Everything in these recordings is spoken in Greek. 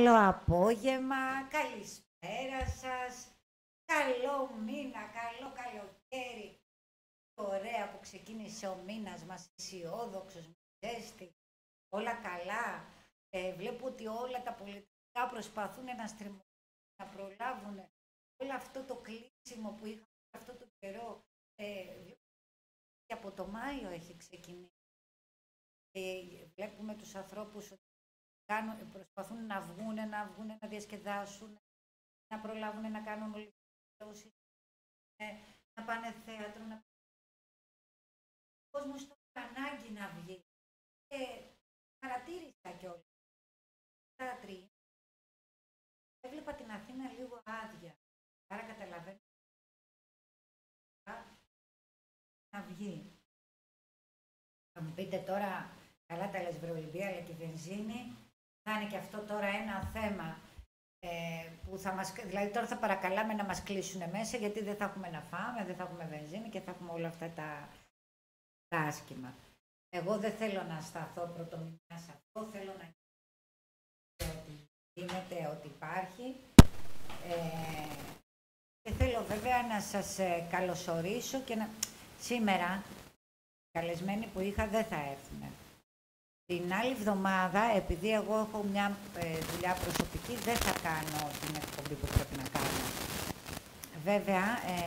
Καλό απόγευμα, καλησπέρα σας, καλό μήνα, καλό καλοκαίρι. Ωραία που ξεκίνησε ο μήνας μας, αισιόδοξος, με ζέστη, όλα καλά. Βλέπω ότι όλα τα πολιτικά προσπαθούν να στριμωθούν, να προλάβουν όλο αυτό το κλείσιμο που είχαμε αυτό το καιρό. Και από το Μάιο έχει ξεκινήσει. Βλέπουμε τους ανθρώπους ότι προσπαθούν να βγουν, να διασκεδάσουν, να προλάβουν να κάνουν ολοκληρώσεις, να πάνε θέατρο, να... Ο κόσμος το ανάγκη να βγει. Παρατήρησα κιόλας. Έβλεπα την Αθήνα λίγο άδεια. Άρα καταλαβαίνω να βγει. Θα μου πείτε τώρα, καλά τα λεσβρολιμπία, αλλά και η βενζίνη, θα είναι και αυτό τώρα ένα θέμα που θα μας... Δηλαδή τώρα θα παρακαλάμε να μας κλείσουν μέσα, γιατί δεν θα έχουμε να φάμε, δεν θα έχουμε βενζίνη και θα έχουμε όλα αυτά τα άσχημα. Εγώ δεν θέλω να σταθώ πρωτομηνιά σε αυτό, θέλω να ότι γίνεται, ότι υπάρχει. Και θέλω βέβαια να σας καλωσορίσω και να... Σήμερα, οι καλεσμένοι που είχα δεν θα έρθουν. Την άλλη εβδομάδα, επειδή εγώ έχω μια δουλειά προσωπική, δεν θα κάνω την εκπομπή που πρέπει να κάνω. Βέβαια,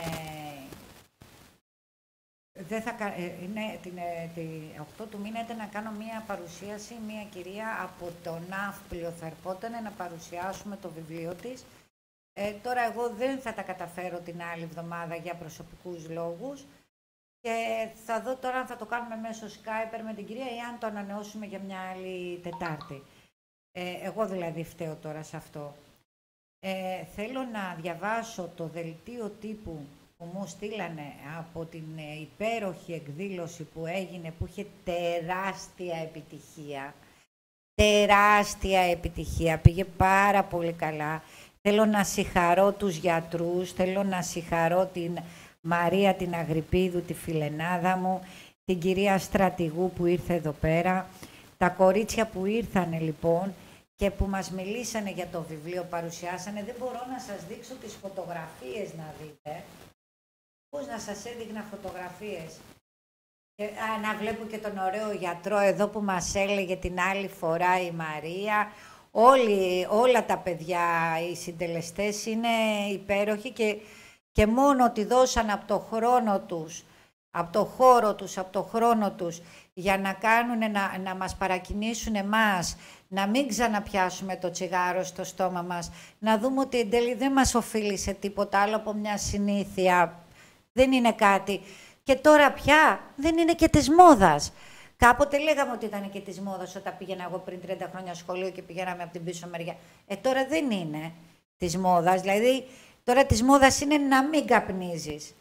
δεν θα, είναι την 8 του μήνα ήταν να κάνω μια παρουσίαση, μια κυρία από το Ναύπλιο θα ερχόταν να παρουσιάσουμε το βιβλίο της. Τώρα εγώ δεν θα τα καταφέρω την άλλη εβδομάδα για προσωπικούς λόγους. Και θα δω τώρα αν θα το κάνουμε μέσω Skype με την κυρία ή αν το ανανεώσουμε για μια άλλη Τετάρτη. Εγώ δηλαδή φταίω τώρα σε αυτό. Θέλω να διαβάσω το δελτίο τύπου που μου στείλανε από την υπέροχη εκδήλωση που έγινε, που είχε τεράστια επιτυχία. Τεράστια επιτυχία, πήγε πάρα πολύ καλά. Θέλω να συγχαρώ τους γιατρούς, θέλω να συγχαρώ την Μαρία την Αγρυπίδου, τη φιλενάδα μου, την κυρία Στρατηγού που ήρθε εδώ πέρα, τα κορίτσια που ήρθανε λοιπόν και που μας μιλήσανε για το βιβλίο, παρουσιάσανε. Δεν μπορώ να σας δείξω τις φωτογραφίες να δείτε. Πώς να σας έδειχνα φωτογραφίες. Να βλέπω και τον ωραίο γιατρό εδώ που μας έλεγε την άλλη φορά η Μαρία. Όλα τα παιδιά, οι συντελεστές είναι υπέροχοι και μόνο ότι δώσαν από το χρόνο τους, από το χώρο τους, από το χρόνο τους για να κάνουν, να μας παρακινήσουν εμάς, να μην ξαναπιάσουμε το τσιγάρο στο στόμα μας, να δούμε ότι εν τέλει δεν μας οφείλει σε τίποτα άλλο από μια συνήθεια, δεν είναι κάτι. Και τώρα πια δεν είναι και της μόδας. Κάποτε λέγαμε ότι ήταν και της μόδας όταν πήγαινα εγώ πριν 30 χρόνια σχολείο και πηγαίναμε από την πίσω μεριά. Τώρα δεν είναι της μόδας, δηλαδή τώρα της μόδας είναι να μην καπνίζεις.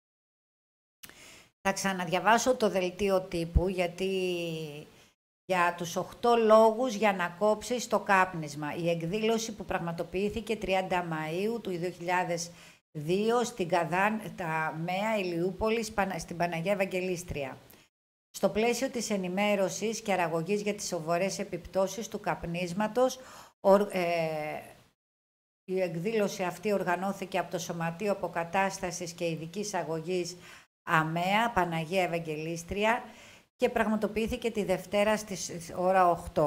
Θα ξαναδιαβάσω το δελτίο τύπου, γιατί για τους 8 λόγους για να κόψεις το κάπνισμα. Η εκδήλωση που πραγματοποιήθηκε 30 Μαΐου του 2002 στην τα ΜΕΑ Ηλιούπολης στην Παναγία Ευαγγελίστρια. Στο πλαίσιο της ενημέρωσης και αραγωγής για τις σοβαρές επιπτώσεις του καπνίσματος, η εκδήλωση αυτή οργανώθηκε από το Σωματείο Αποκατάστασης και Ειδικής Αγωγής ΑΜΕΑ, Παναγία Ευαγγελίστρια, και πραγματοποιήθηκε τη Δευτέρα στις ώρα 8.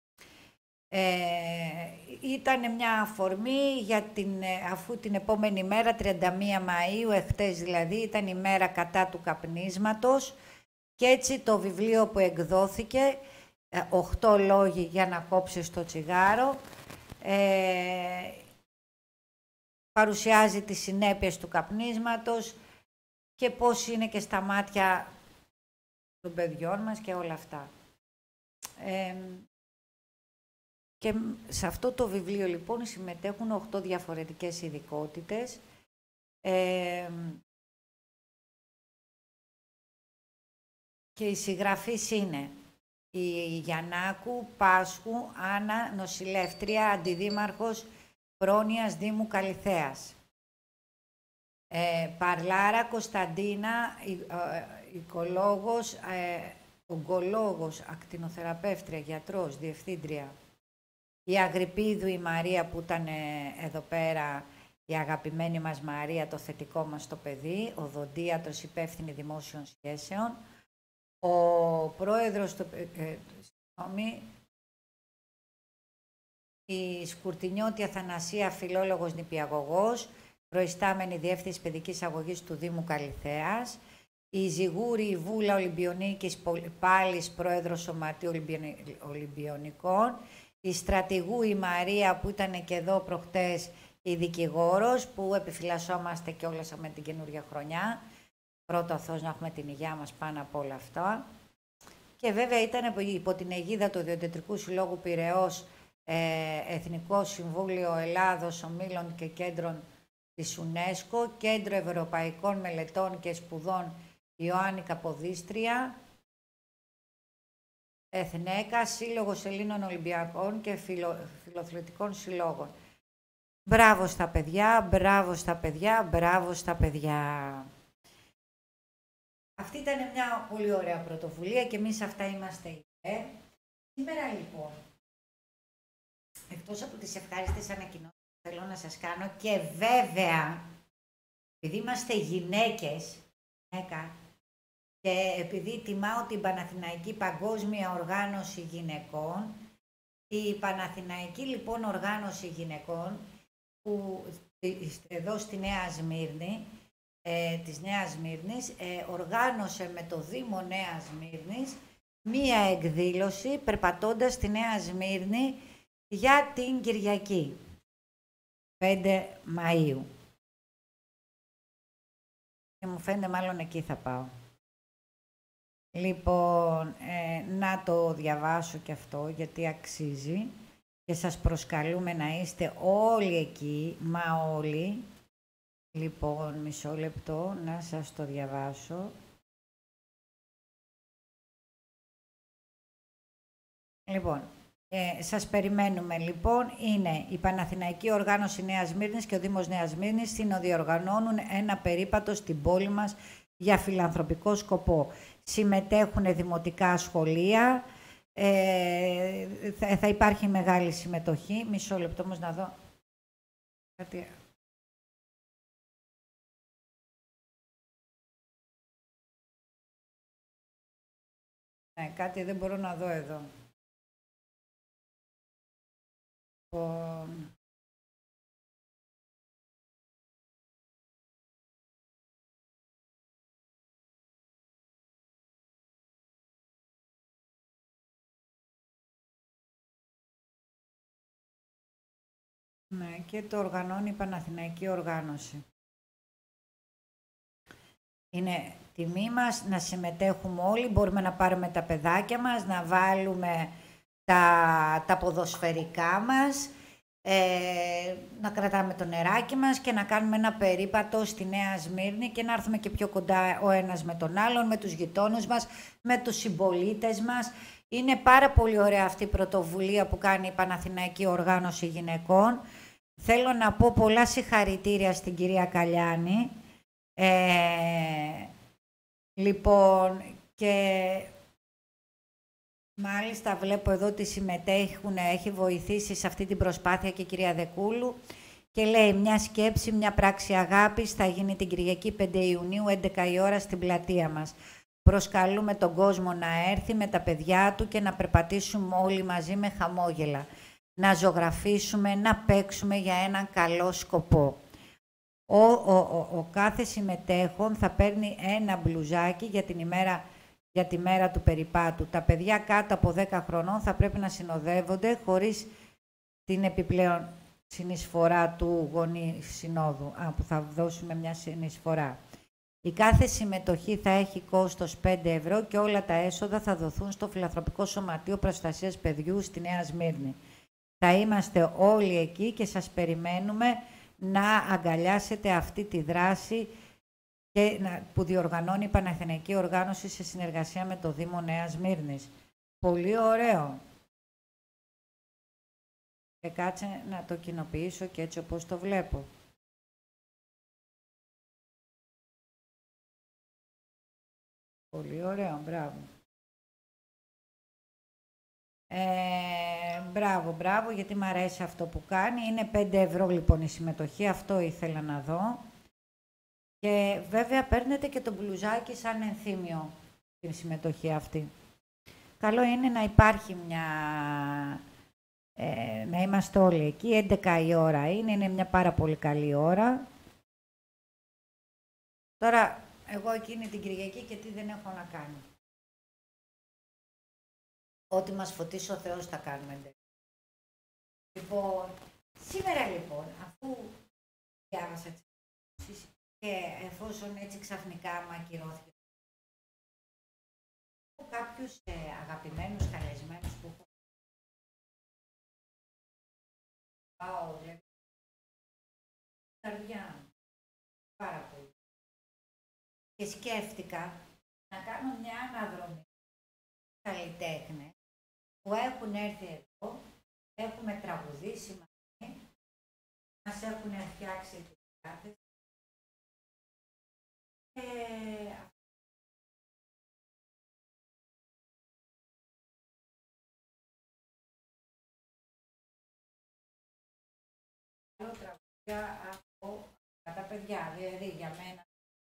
Ήταν μια αφορμή για αφού την επόμενη μέρα, 31 Μαΐου, εχθές δηλαδή, ήταν η μέρα κατά του καπνίσματος και έτσι το βιβλίο που εκδόθηκε, 8 λόγοι για να κόψεις το τσιγάρο, παρουσιάζει τις συνέπειες του καπνίσματος και πώς είναι και στα μάτια των παιδιών μας και όλα αυτά. Και σε αυτό το βιβλίο λοιπόν συμμετέχουν 8 διαφορετικές ειδικότητες. Και οι συγγραφείς είναι η Γιαννάκου Πάσχου, Άννα, νοσηλεύτρια, αντιδήμαρχος Πρόνοιας Δήμου Καλιθέας. Παρλάρα Κωνσταντίνα, οικολόγος, ογκολόγος, ακτινοθεραπεύτρια, γιατρός, διευθύντρια. η Αγρυπίδου η Μαρία που ήταν εδώ πέρα, η αγαπημένη μας Μαρία, το θετικό μας το παιδί, ο οδοντίατρος υπεύθυνη δημόσιων σχέσεων, ο πρόεδρος του... η Σκουρτινιώτη Αθανασία, φιλόλογος νηπιαγωγός, προϊστάμενη διεύθυνση παιδικής αγωγής του Δήμου Καλιθέας, η Ζιγούρη η Βούλα Ολυμπιονίκης Πάλης, πρόεδρος Σωματείου Ολυμπιονικών, η Στρατηγού η Μαρία που ήταν και εδώ προχτές, η δικηγόρος που επιφυλασσόμαστε κιόλας με την καινούργια χρονιά. Πρώτο ο Θεός να έχουμε την υγεία μας πάνω από όλα αυτά. Και βέβαια ήταν υπό την αιγίδα του Διοντετρικού Συλλόγου Πειραιώς, Εθνικό Συμβούλιο Ελλάδος, Ομίλων και Κέντρων της UNESCO, Κέντρο Ευρωπαϊκών Μελετών και Σπουδών Ιωάννη Καποδίστρια, Εθνέκα, Σύλλογος Ελλήνων Ολυμπιακών και Φιλοαθλητικών Συλλόγων. Μπράβο στα παιδιά, μπράβο στα παιδιά, μπράβο στα παιδιά. Αυτή ήταν μια πολύ ωραία πρωτοβουλία και εμείς αυτά είμαστε υπέρ. Σήμερα λοιπόν, εκτός από τις ευχάριστες ανακοινώσεις που θέλω να σας κάνω και βέβαια, επειδή είμαστε γυναίκες, και επειδή τιμάω την Παναθηναϊκή Παγκόσμια Οργάνωση Γυναικών, η Παναθηναϊκή λοιπόν Οργάνωση Γυναικών, που εδώ στη Νέα Σμύρνη, της Νέας Σμύρνης, οργάνωσε με το Δήμο Νέας Σμύρνης μία εκδήλωση περπατώντας στη Νέα Σμύρνη για την Κυριακή, 5 Μαΐου. Και μου φαίνεται μάλλον εκεί θα πάω. Λοιπόν, να το διαβάσω και αυτό γιατί αξίζει και σας προσκαλούμε να είστε όλοι εκεί, μα όλοι. Λοιπόν, μισό λεπτό να σας το διαβάσω. Λοιπόν, σας περιμένουμε λοιπόν. Είναι η Παναθηναϊκή Οργάνωση Νέας Σμύρνης και ο Δήμος Νέας Σμύρνης διοργανώνουν ένα περίπατο στην πόλη μας για φιλανθρωπικό σκοπό. Συμμετέχουν δημοτικά σχολεία, θα υπάρχει μεγάλη συμμετοχή. Μισό λεπτό όμως να δω κάτι. Ναι, κάτι δεν μπορώ να δω εδώ. Ναι, και το οργανώνει η Παναθηναϊκή Οργάνωση. Είναι τιμή μας να συμμετέχουμε όλοι, μπορούμε να πάρουμε τα παιδάκια μας, να βάλουμε τα ποδοσφαιρικά μας, να κρατάμε το νεράκι μας και να κάνουμε ένα περίπατο στη Νέα Σμύρνη και να έρθουμε και πιο κοντά ο ένας με τον άλλον, με τους γειτόνους μας, με τους συμπολίτες μας. Είναι πάρα πολύ ωραία αυτή η πρωτοβουλία που κάνει η Παναθηναϊκή Οργάνωση Γυναικών. Θέλω να πω πολλά συγχαρητήρια στην κυρία Καλιάνη. Λοιπόν, και μάλιστα βλέπω εδώ ότι συμμετέχουν, έχει βοηθήσει σε αυτή την προσπάθεια και η κυρία Δεκούλου και λέει μια σκέψη, μια πράξη αγάπης θα γίνει την Κυριακή 5 Ιουνίου 11 η ώρα στην πλατεία μας. Προσκαλούμε τον κόσμο να έρθει με τα παιδιά του και να περπατήσουμε όλοι μαζί με χαμόγελα. Να ζωγραφίσουμε, να παίξουμε για έναν καλό σκοπό. Ο κάθε συμμετέχον θα παίρνει ένα μπλουζάκι για τη μέρα του περιπάτου. Τα παιδιά κάτω από 10 χρονών θα πρέπει να συνοδεύονται χωρίς την επιπλέον συνεισφορά του γονεί συνόδου, που θα δώσουμε μια συνεισφορά. Η κάθε συμμετοχή θα έχει κόστος 5 ευρώ και όλα τα έσοδα θα δοθούν στο Φιλανθρωπικό Σωματείο Προστασίας Παιδιού στη Νέα Σμύρνη. Θα είμαστε όλοι εκεί και σας περιμένουμε να αγκαλιάσετε αυτή τη δράση που διοργανώνει η Παναθηναϊκή Οργάνωση σε συνεργασία με το Δήμο Νέας Σμύρνης. Πολύ ωραίο. Και κάτσε να το κοινοποιήσω και έτσι όπως το βλέπω. Πολύ ωραίο, μπράβο. Μπράβο, μπράβο, γιατί μου αρέσει αυτό που κάνει. Είναι 5 ευρώ λοιπόν η συμμετοχή, αυτό ήθελα να δω. Και βέβαια παίρνετε και το μπλουζάκι σαν ενθύμιο την συμμετοχή αυτή. Καλό είναι να υπάρχει να είμαστε όλοι εκεί. 11 η ώρα είναι μια πάρα πολύ καλή ώρα. Τώρα, εγώ εκείνη την Κυριακή και τι δεν έχω να κάνω. Ό,τι μας φωτίσει ο Θεός θα κάνουμε. Λοιπόν, σήμερα λοιπόν, αφού διάβασα τις εκδόσεις και εφόσον έτσι ξαφνικά μου ακυρώθηκε κάποιους αγαπημένους καλεσμένους που έχω πάω, δηλαδή, καρδιά μου, πάρα πολύ. Και σκέφτηκα να κάνω μια αναδρομή καλλιτέχνες που έχουν έρθει εδώ, έχουμε τραγουδήσει μαζί, μας έχουν φτιάξει τις κάρτες και άλλο τραγουδία από τα παιδιά, δηλαδή για μένα.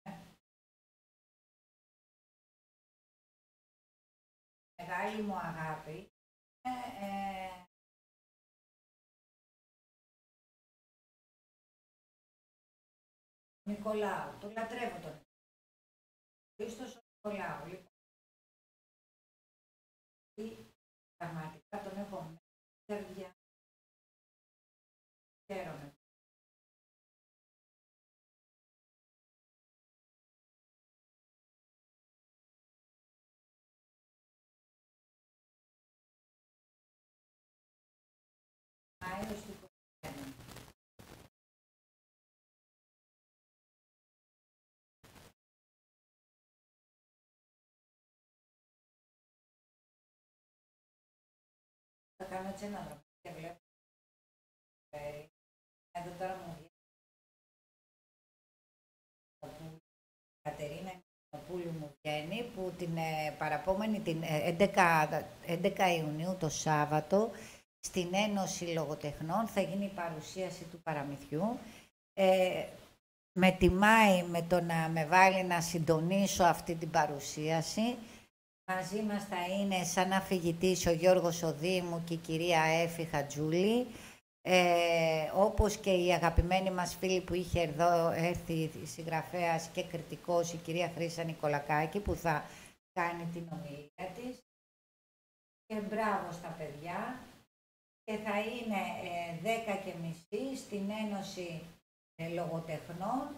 Μεγάλη μου αγάπη Νικολάου, τον λατρεύω τον Χρήστος Νικολάου, λοιπόν. Πραγματικά τον έχω μέσα στην καρδιά. Χαίρομαι. Μάιος του 21. Θα κάνω έτσι ένα δρόμο και βλέπω. Εδώ τώρα μου βγαίνει η Κατερίνα Μινοπούλου μου βγαίνει που την παραπόμενη την 11 Ιουνίου το Σάββατο στην Ένωση Λογοτεχνών θα γίνει η παρουσίαση του παραμυθιού. Με τιμάει με το να με βάλει να συντονίσω αυτή την παρουσίαση. Μαζί μας θα είναι σαν αφηγητής ο Γιώργος Οδήμου και η κυρία Έφη Χατζούλη. Όπως και η αγαπημένη μας φίλη που είχε εδώ έρθει συγγραφέας και κριτικός, η κυρία Χρύσα Νικολακάκη, που θα κάνει την ομιλία της. Και μπράβο στα παιδιά. Και θα είναι 10:30 στην Ένωση Λογοτεχνών.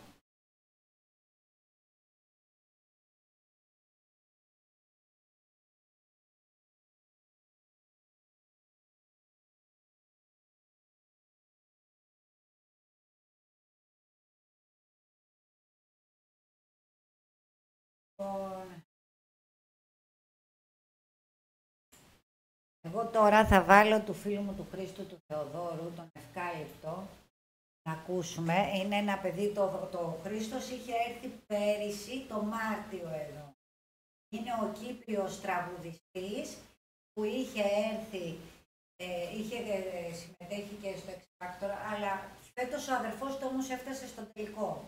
Εγώ τώρα θα βάλω του φίλου μου του Χρήστου του Θεοδόρου, τον Ευκάλυπτο, να ακούσουμε. Είναι ένα παιδί, το Χρήστος είχε έρθει πέρυσι το Μάρτιο εδώ. Είναι ο Κύπριος τραγουδιστής που είχε έρθει, συμμετέχει και στο X Factor, αλλά φέτος ο αδερφός του όμως έφτασε στο τελικό.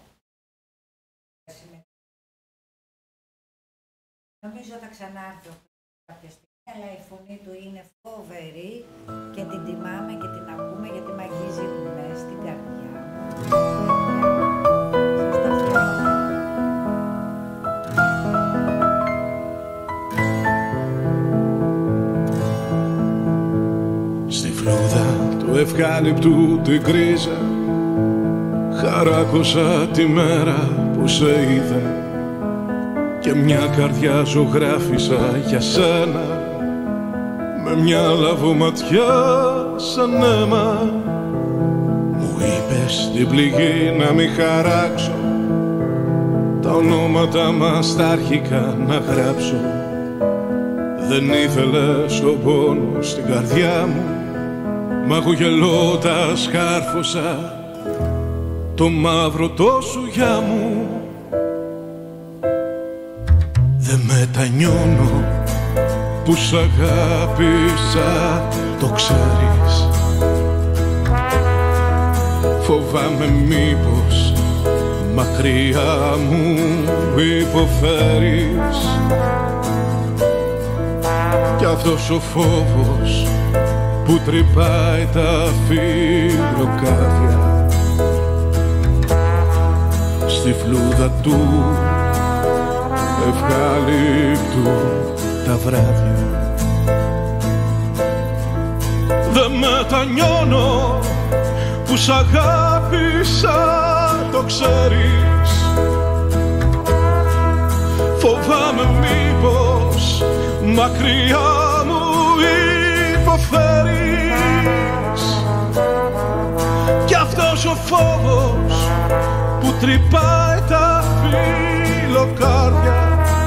Νομίζω θα ξανάρθει κάποια στιγμή, αλλά η φωνή του είναι φοβερή και την τιμάμε και την ακούμε γιατί μ' αγγίζει μέσα στην καρδιά μου. Στη φλούδα του ευκάλυπτου την κρίζα χαράκωσα τη μέρα που σε είδα και μια καρδιά ζωγράφισα για σένα με μια λαβωματιά σαν αίμα. Μου είπες την πληγή να μην χαράξω, τα ονόματα μας τα αρχικά να γράψω. Δεν ήθελες τον πόνο στην καρδιά μου, μα εγώ γελώντας κάρφωσα το μαύρο το σουγιά μου. Δεν μετανιώνω που σ' αγάπησα, το ξέρεις. Φοβάμαι μήπως μακριά μου υποφέρεις. Κι αυτός ο φόβος που τρυπάει τα φιλοκάρδια στη φλούδα του ευχάλυπτου τα βράδια. Δεν μετανιώνω που σ' αγάπησα, το ξέρεις. Φοβάμαι μήπως μακριά μου υποφέρεις. Κι αυτός ο φόβος που τρυπάει τα φιλοκάρδια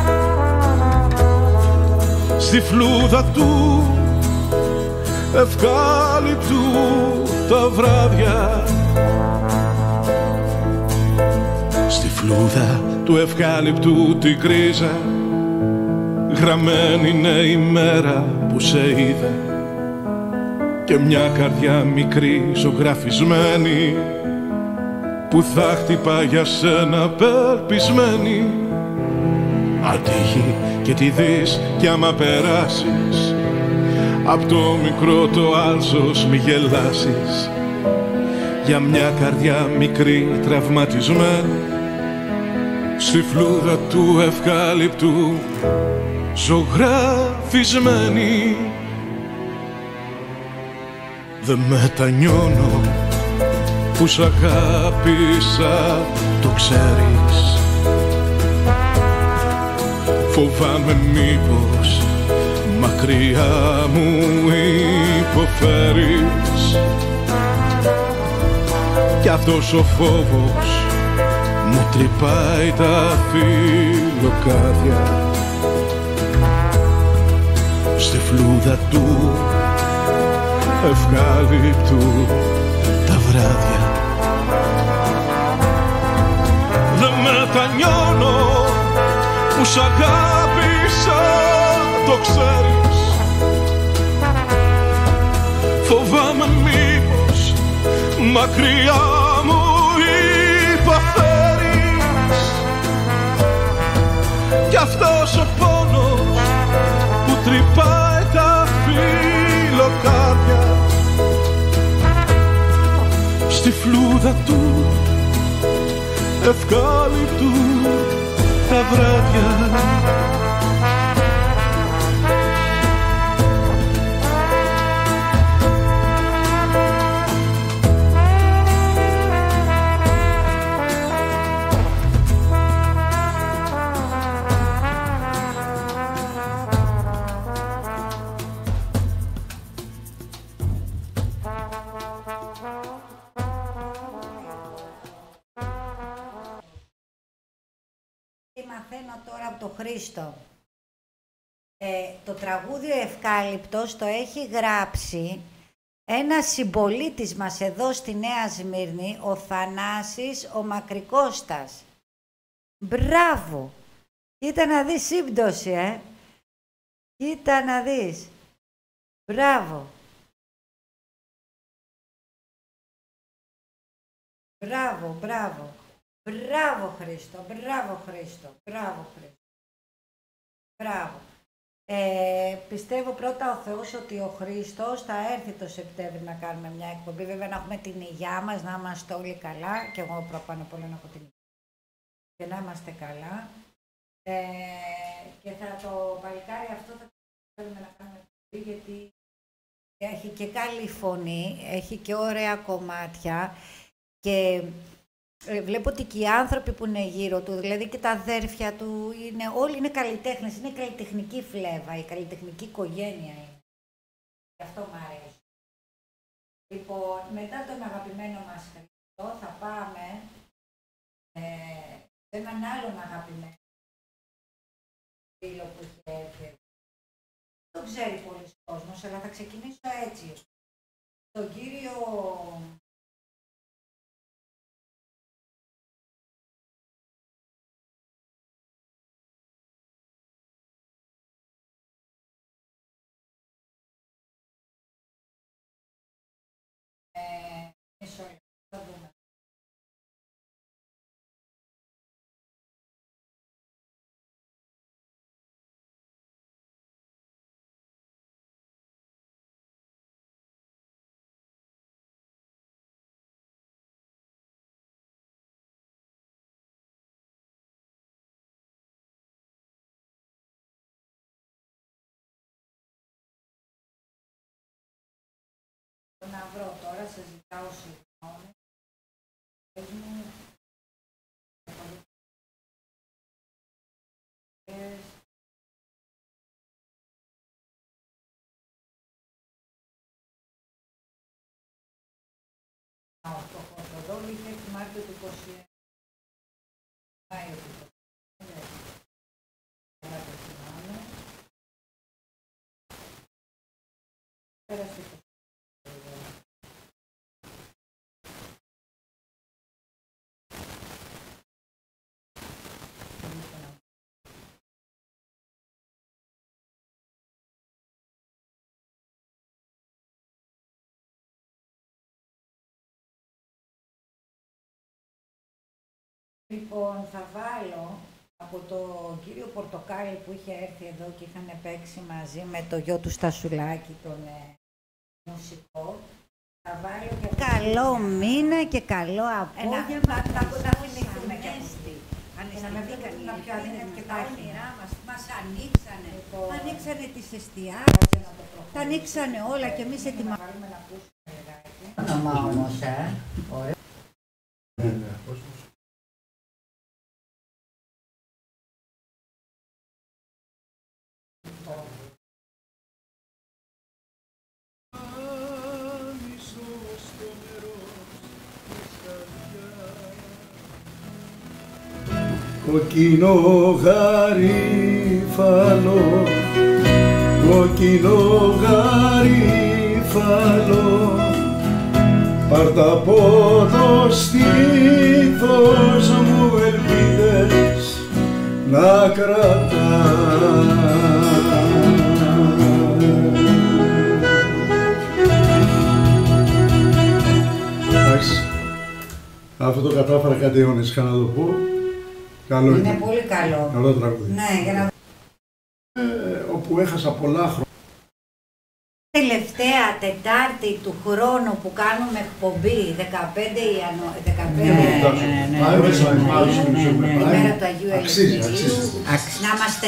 στη φλούδα του ευκάλυπτου τα βράδια. Στη φλούδα του ευκάλυπτου την γκρίζα γραμμένη είναι η μέρα που σε είδα και μια καρδιά μικρή ζωγραφισμένη που θα χτυπά για σένα περπισμένη. Ατύχη και τη δεις κι άμα περάσεις απ' το μικρό το άλσος μη γελάσεις για μια καρδιά μικρή τραυματισμένη στη φλούδα του ευκάλυπτου ζωγραφισμένη. Δεν μετανιώνω που σ' αγάπησα, το ξέρεις. Φοβάμαι μήπως μακριά μου υποφέρεις. Κι αυτός ο φόβος μου τρυπάει τα φιλοκάρδια στη φλούδα του ευκάλυπτου τα βράδια. Δεν μετανιώνω που σ' αγάπησα, το ξέρεις. Φοβάμαι μήπως μακριά μου υποφέρεις. Κι αυτός ο πόνος που τρυπάει τα φιλοκάρδια στη φλούδα του ευκάλυπτου τα βράδια. Μαθαίνω τώρα από τον Χρήστο. Το τραγούδι ο Ευκάλυπτος το έχει γράψει ένας συμπολίτης μας εδώ στη Νέα Σμύρνη, ο Θανάσης ο Μακρικώστας. Μπράβο! Κοίτα να δεις σύμπτωση, Κοίτα να δεις. Μπράβο! Μπράβο, μπράβο. Μπράβο Χρήστο, μπράβο Χρήστο, μπράβο Χρήστο. Μπράβο. Πιστεύω πρώτα ο Θεός ότι ο Χρήστος θα έρθει το Σεπτέμβρη να κάνουμε μια εκπομπή. Βέβαια να έχουμε την υγειά μας, να είμαστε όλοι καλά. Και εγώ πάνω απ' όλα να έχω την υγειά. Και να είμαστε καλά. Και θα το παλικάρι αυτό θα θέλουμε να κάνουμε εκπομπή, γιατί έχει και καλή φωνή, έχει και ωραία κομμάτια. Και βλέπω ότι και οι άνθρωποι που είναι γύρω του, δηλαδή και τα αδέρφια του, όλοι είναι καλλιτέχνες, είναι καλλιτεχνική φλέβα, η καλλιτεχνική οικογένεια είναι. Γι' αυτό μου αρέσει. Λοιπόν, μετά τον αγαπημένο μας Χριστό θα πάμε σε έναν άλλον αγαπημένο φίλο που είχε έρθει. Δεν το ξέρει πολλοί κόσμος, αλλά θα ξεκινήσω έτσι. Τον κύριο Να βρω τώρα, σας ζητάω συγγνώμη. Το φωτοδόλ είχε τη Μάρτιο του 21. Μάιο του 21. Καλά το θυμάμαι. Πέρασε το Λοιπόν, θα βάλω από τον κύριο Πορτοκάλι που είχε έρθει εδώ και είχαν παίξει μαζί με το γιο του Στασουλάκη, τον μουσικό. Θα βάλω και καλό μήνα και καλό απόγευμα. Να θυμηθούμε και αυτή. Αναισθηθήκαν να πιο αδύνατη και τα όνειρά μας. Μας ανοίξανε. Ανοίξανε τις εστιάσεις. Τα ανοίξανε όλα και εμείς ετοιμάζουμε να ακούσουμε. Όνομα όμως, ωραίο. Κοκκινό γαρίφαλο, κοκκινό γαρίφαλο, πάρ' τα από το στήθος μου ελπίδες να κρατάς. Εντάξει, αυτό το κατάφερα κάτι αιώνες, είχα να το πω. Καλό είναι πολύ καλό. Καλό τραγούδι. Ναι, για να... όπου έχασα πολλά χρόνια. Τελευταία Τετάρτη του χρόνου που κάνουμε εκπομπή, 15 Ιανουαρίου. Η μέρα του Αγίου Ελευθερίου. Να είμαστε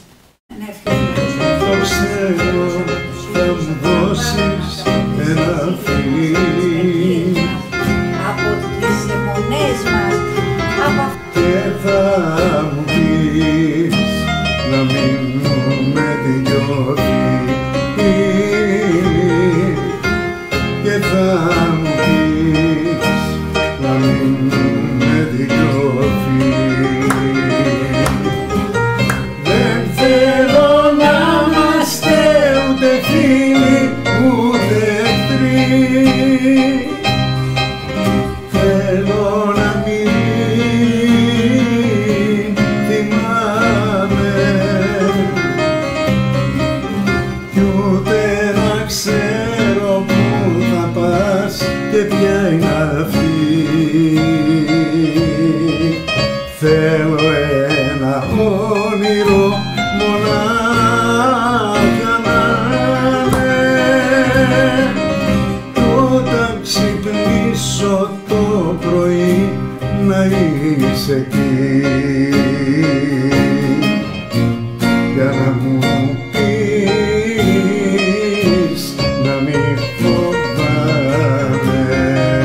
ευχαριστημένοι. Θα μου δώσεις ένα φιλί από τις αιμονές μας. Και θα μου πεις να μείνουμε δυο και θα μου πεις να μείνουμε δυο δεν θέλω να είμαστε ούτε φίλοι ούτε εχθροί. Θέλω να μην θυμάμαι κι ούτε να ξέρω πού θα πας και ποια είναι αυτή. Θέλω ένα όνειρο μονάχα να είναι κι όταν ξυπνήσω το πρωί να είσαι εκεί για να μου πεις να μην φοβάμαι.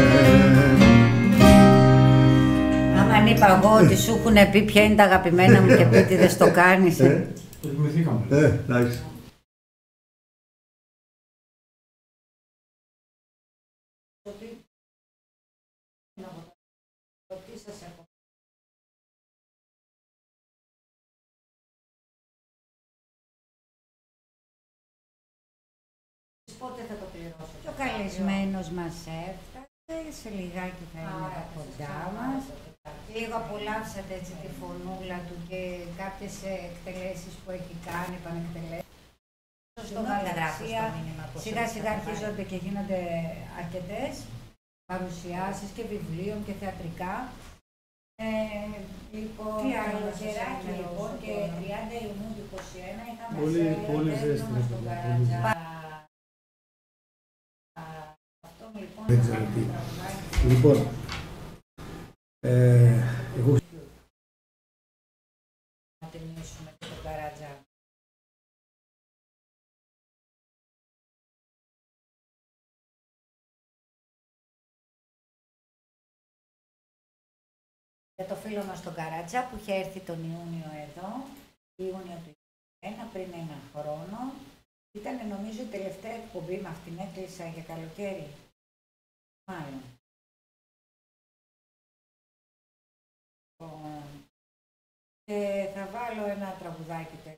Άμα είπα εγώ ότι σου έχουν πει ποια είναι τα αγαπημένα μου και επίτηδες το κάνεις. Το θυμηθήκαμε. Εντάξει. Πότε θα το πληρώσω. Και ο καλεσμένος μας έφτασε, σε λιγάκι θα είναι από κοντά μας. Λίγο απολαύσατε έτσι τη φωνούλα του και κάποιες εκτελέσεις που έχει κάνει, επανεκτελέσεις. Στο Γαλαξία σιγά σιγά αρχίζονται και γίνονται αρκετές παρουσιάσεις και βιβλίων και θεατρικά. Λοιπόν, καλοκαιράκι λοιπόν και 30 Ιουνίου του 2021 είχαμε πολύ ζέστη στον Καρατζά. Δεν ξέρω τι. Λοιπόν, εγώ να τελειώσουμε τον Καρατζά. Για το φίλο μας τον Καράτσα που είχε έρθει τον Ιούνιο εδώ, Ιούνιο του 2021, πριν 1 χρόνο. Ήταν νομίζω η τελευταία εκπομπή με αυτήν, έκλεισα για καλοκαίρι. Μάλλον. Και θα βάλω ένα τραγουδάκι τέτοιο.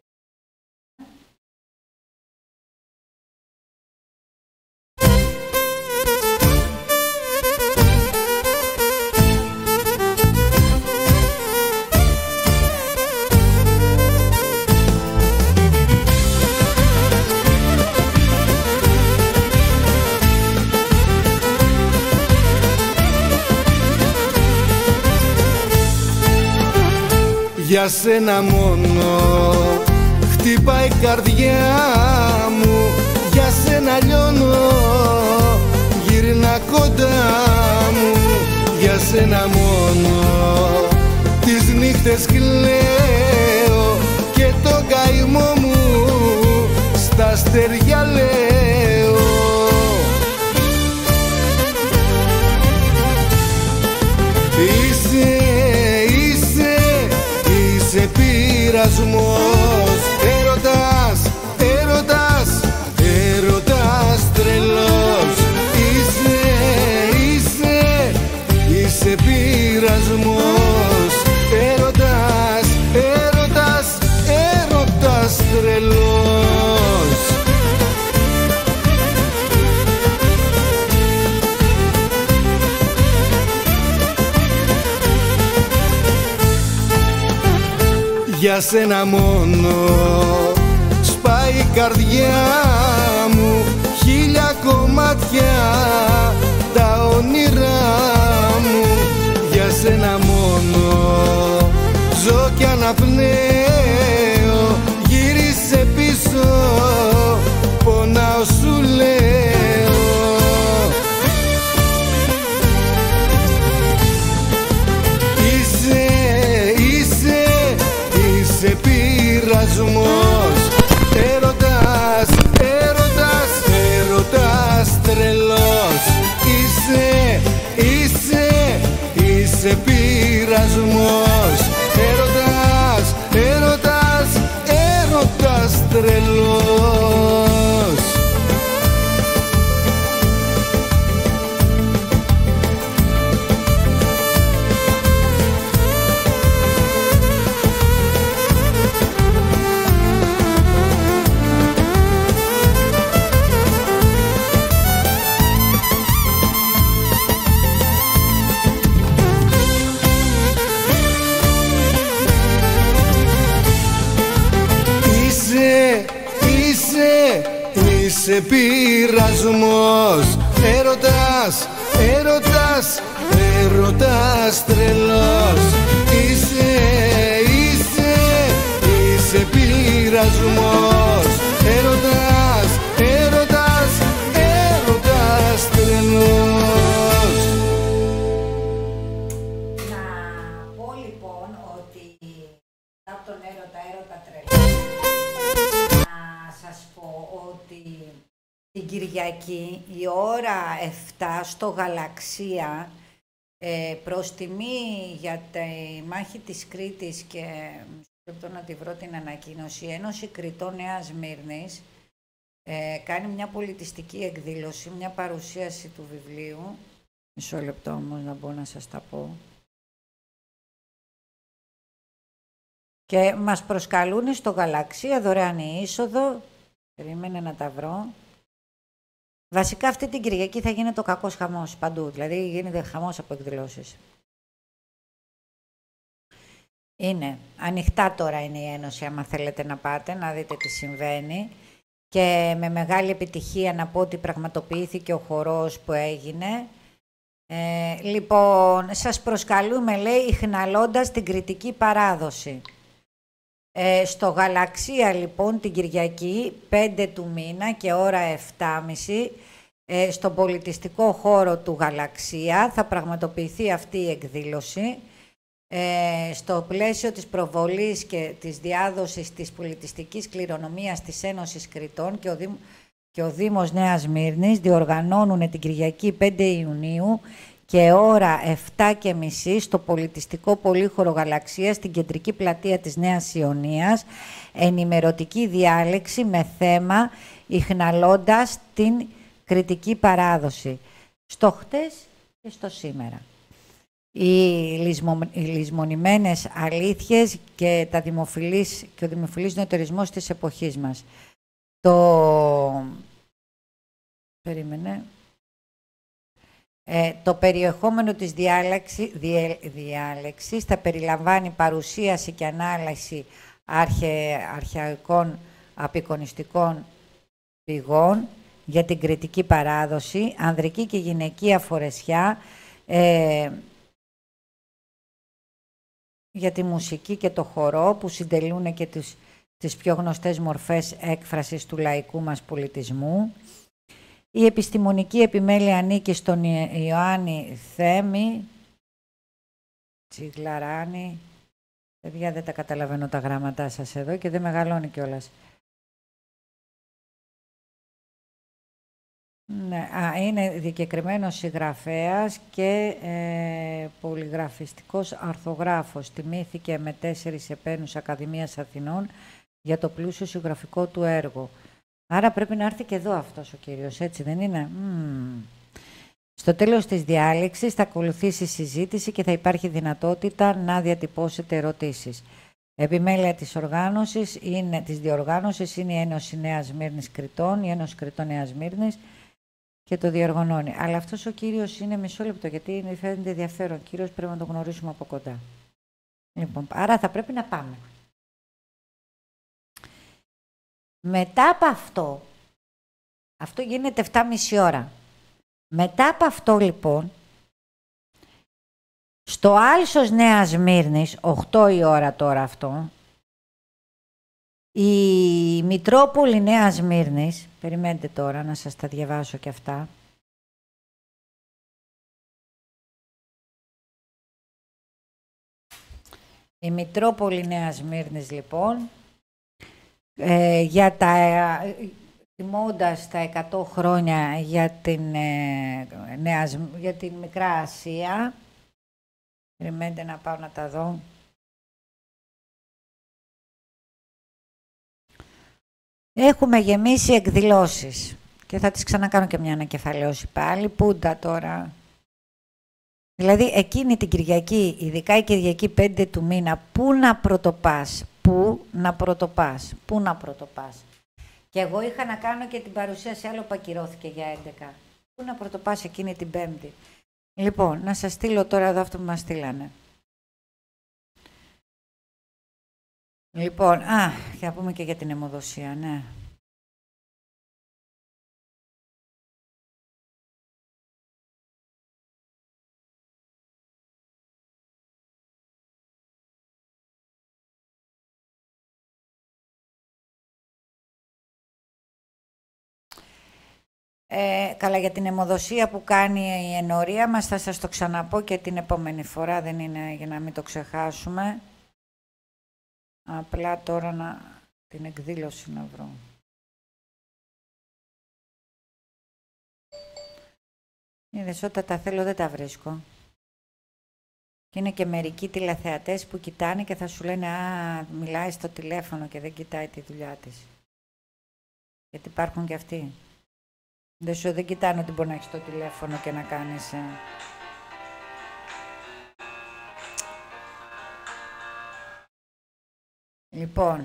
Για σένα μόνο χτυπάει η καρδιά μου, για σένα λιώνω, γύρνα κοντά μου. Για σένα μόνο τις νύχτες κλαίω και το καημό μου στα αστέρια λέω. Είσαι πειρασμός, έρωτας, έρωτας, έρωτας τρελός. Είσαι πειρασμός, έρωτας, έρωτας, έρωτας τρελός. Για σένα μόνο σπάει η καρδιά μου, 1000 κομμάτια τα όνειρά μου. Για σένα μόνο ζω κι αναπνέω, γύρισε πίσω, πονάω σου λέω. Είσαι πειρασμός, έρωτας, έρωτας, έρωτας τρελός. Είσαι πειρασμός, έρωτας, έρωτας, έρωτας τρελός. Είσαι πειρασμός, έρωτας, έρωτας, έρωτας τρελός. Είσαι πειρασμός, έρωτας, έρωτας, έρωτας τρελός. Να πω λοιπόν ότι από τον έρωτα τρελός, να σας πω ότι την Κυριακή η ώρα 7 στο Γαλαξία, προς τιμή για τη μάχη της Κρήτης και λεπτό να τη βρω την ανακοίνωση, η Ένωση Κρητών Νέας Σμύρνης κάνει μια πολιτιστική εκδήλωση, μια παρουσίαση του βιβλίου. Μισό λεπτό όμως να μπορώ να σας τα πω. Και μας προσκαλούν στο Γαλαξία, δωρεάν η είσοδο. Περίμενε να τα βρω. Βασικά αυτή την Κυριακή θα γίνεται ο κακός χαμός παντού, δηλαδή γίνεται χαμός από εκδηλώσεις. Είναι ανοιχτά τώρα είναι η Ένωση, άμα θέλετε να πάτε, να δείτε τι συμβαίνει. Και με μεγάλη επιτυχία να πω ότι πραγματοποιήθηκε ο χορός που έγινε. Λοιπόν, σας προσκαλούμε, λέει, ιχναλώντας την κρητική παράδοση. Στο Γαλαξία, λοιπόν, την Κυριακή, 5 του μήνα και ώρα 7.30, στον πολιτιστικό χώρο του Γαλαξία, θα πραγματοποιηθεί αυτή η εκδήλωση. Στο πλαίσιο της προβολής και της διάδοσης της πολιτιστικής κληρονομίας της Ένωσης Κρητών και ο Δήμος Νέας Σμύρνης διοργανώνουν την Κυριακή 5 Ιουνίου και ώρα 7:30 στο πολιτιστικό πολύχωρο Γαλαξία στην κεντρική πλατεία της Νέας Ιωνίας, ενημερωτική διάλεξη με θέμα ιχναλώντας την κριτική παράδοση στο χτες και στο σήμερα. Οι λησμονημένες αλήθειες και ο δημοφιλής νεωτερισμός της εποχής μας. Το περιεχόμενο της διάλεξης θα περιλαμβάνει παρουσίαση και ανάλυση αρχαϊκών απεικονιστικών πηγών για την κριτική παράδοση, ανδρική και γυναικεία φορεσιά, για τη μουσική και το χορό που συντελούν και τις πιο γνωστές μορφές έκφρασης του λαϊκού μας πολιτισμού. Η επιστημονική επιμέλεια ανήκει στον Ιωάννη Θέμη, Τσιγλαράνη. Παιδιά, δεν τα καταλαβαίνω τα γράμματά σας εδώ και δεν μεγαλώνει κιόλας. Ναι, είναι δικαιωμένος συγγραφέας και πολυγραφιστικός αρθογράφος. Τιμήθηκε με 4 επένους Ακαδημίας Αθηνών για το πλούσιο συγγραφικό του έργο. Άρα πρέπει να έρθει και εδώ αυτός ο κύριος, έτσι δεν είναι? Στο τέλος της διάλεξης θα ακολουθήσει συζήτηση και θα υπάρχει δυνατότητα να διατυπώσετε ερωτήσεις. Επιμέλεια της διοργάνωσης είναι η Ένωση Νέας Σμύρνης Κρητών, η Ένωση Κρητών Νέας Σμύρνης και το διοργανώνει. Αλλά αυτός ο κύριος είναι μισό λεπτό, γιατί φαίνεται ενδιαφέρον. Κύριος πρέπει να το γνωρίσουμε από κοντά. Λοιπόν, άρα θα πρέπει να πάμε. Μετά από αυτό γίνεται 7,5 ώρα. Μετά από αυτό λοιπόν, στο Άλσος Νέας Σμύρνης, 8 η ώρα τώρα αυτό, η Μητρόπολη Νέας Σμύρνης, περιμένετε τώρα να σας τα διαβάσω και αυτά. Η Μητρόπολη Νέας Σμύρνης λοιπόν, τιμώντας τα 100 χρόνια για την Μικρά Ασία. Περιμένετε να πάω να τα δω. Έχουμε γεμίσει εκδηλώσεις και θα τις ξανακάνω και μια ανακεφαλαίωση πάλι. Πούντα τώρα. Δηλαδή εκείνη την Κυριακή, ειδικά η Κυριακή 5 του μήνα, πού να πρωτοπάς, πού να πρωτοπάς. Και εγώ είχα να κάνω και την παρουσίαση, άλλο που ακυρώθηκε για 11. Πού να πρωτοπάς εκείνη την Πέμπτη. Λοιπόν, να σας στείλω τώρα εδώ αυτό που μας στείλανε. Λοιπόν, θα πούμε και για την αιμοδοσία, ναι. Καλά, για την αιμοδοσία που κάνει η ενορία μας θα σας το ξαναπώ και την επόμενη φορά, δεν είναι για να μην το ξεχάσουμε. Απλά τώρα την εκδήλωση να βρω. Είδες, όταν τα θέλω δεν τα βρίσκω. Και είναι και μερικοί τηλεθεατές που κοιτάνε και θα σου λένε μιλάει στο τηλέφωνο και δεν κοιτάει τη δουλειά της. Γιατί υπάρχουν και αυτοί. Δεν κοιτάνε ότι μπορεί να έχεις το τηλέφωνο και να κάνεις... Λοιπόν...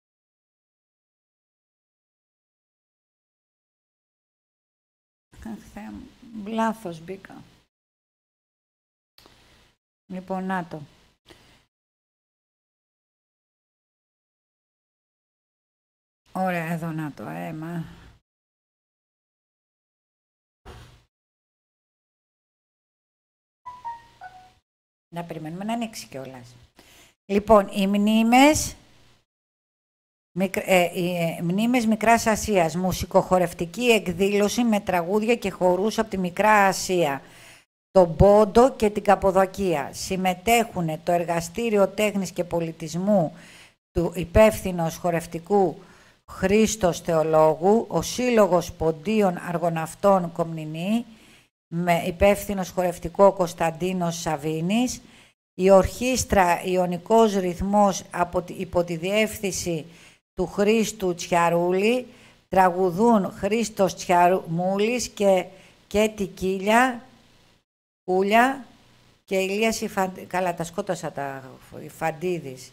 Λάθος μπήκα. Λοιπόν, να το. Ωραία, εδώ να το, αίμα. Να περιμένουμε να ανοίξει κιόλας. Λοιπόν, οι μνήμες Μικράς Ασίας, μουσικοχορευτική εκδήλωση με τραγούδια και χορούς από τη Μικρά Ασία, τον Πόντο και την Καποδοκία. Συμμετέχουν το Εργαστήριο Τέχνης και Πολιτισμού του υπεύθυνος χορευτικού Χρήστος Θεολόγου, ο Σύλλογος Ποντίων Αργοναυτών Κομνηνή, με υπεύθυνος χορευτικό Κωνσταντίνος Σαβίνης, η ορχήστρα Ιωνικός Ρυθμός υπό τη διεύθυνση του Χρήστου Τσιαρούλη, τραγουδούν Χρήστος Τσιαρμούλης και Τικίλια, Κούλια και Ηλίας καλά τα σκότωσα Φαντίδης.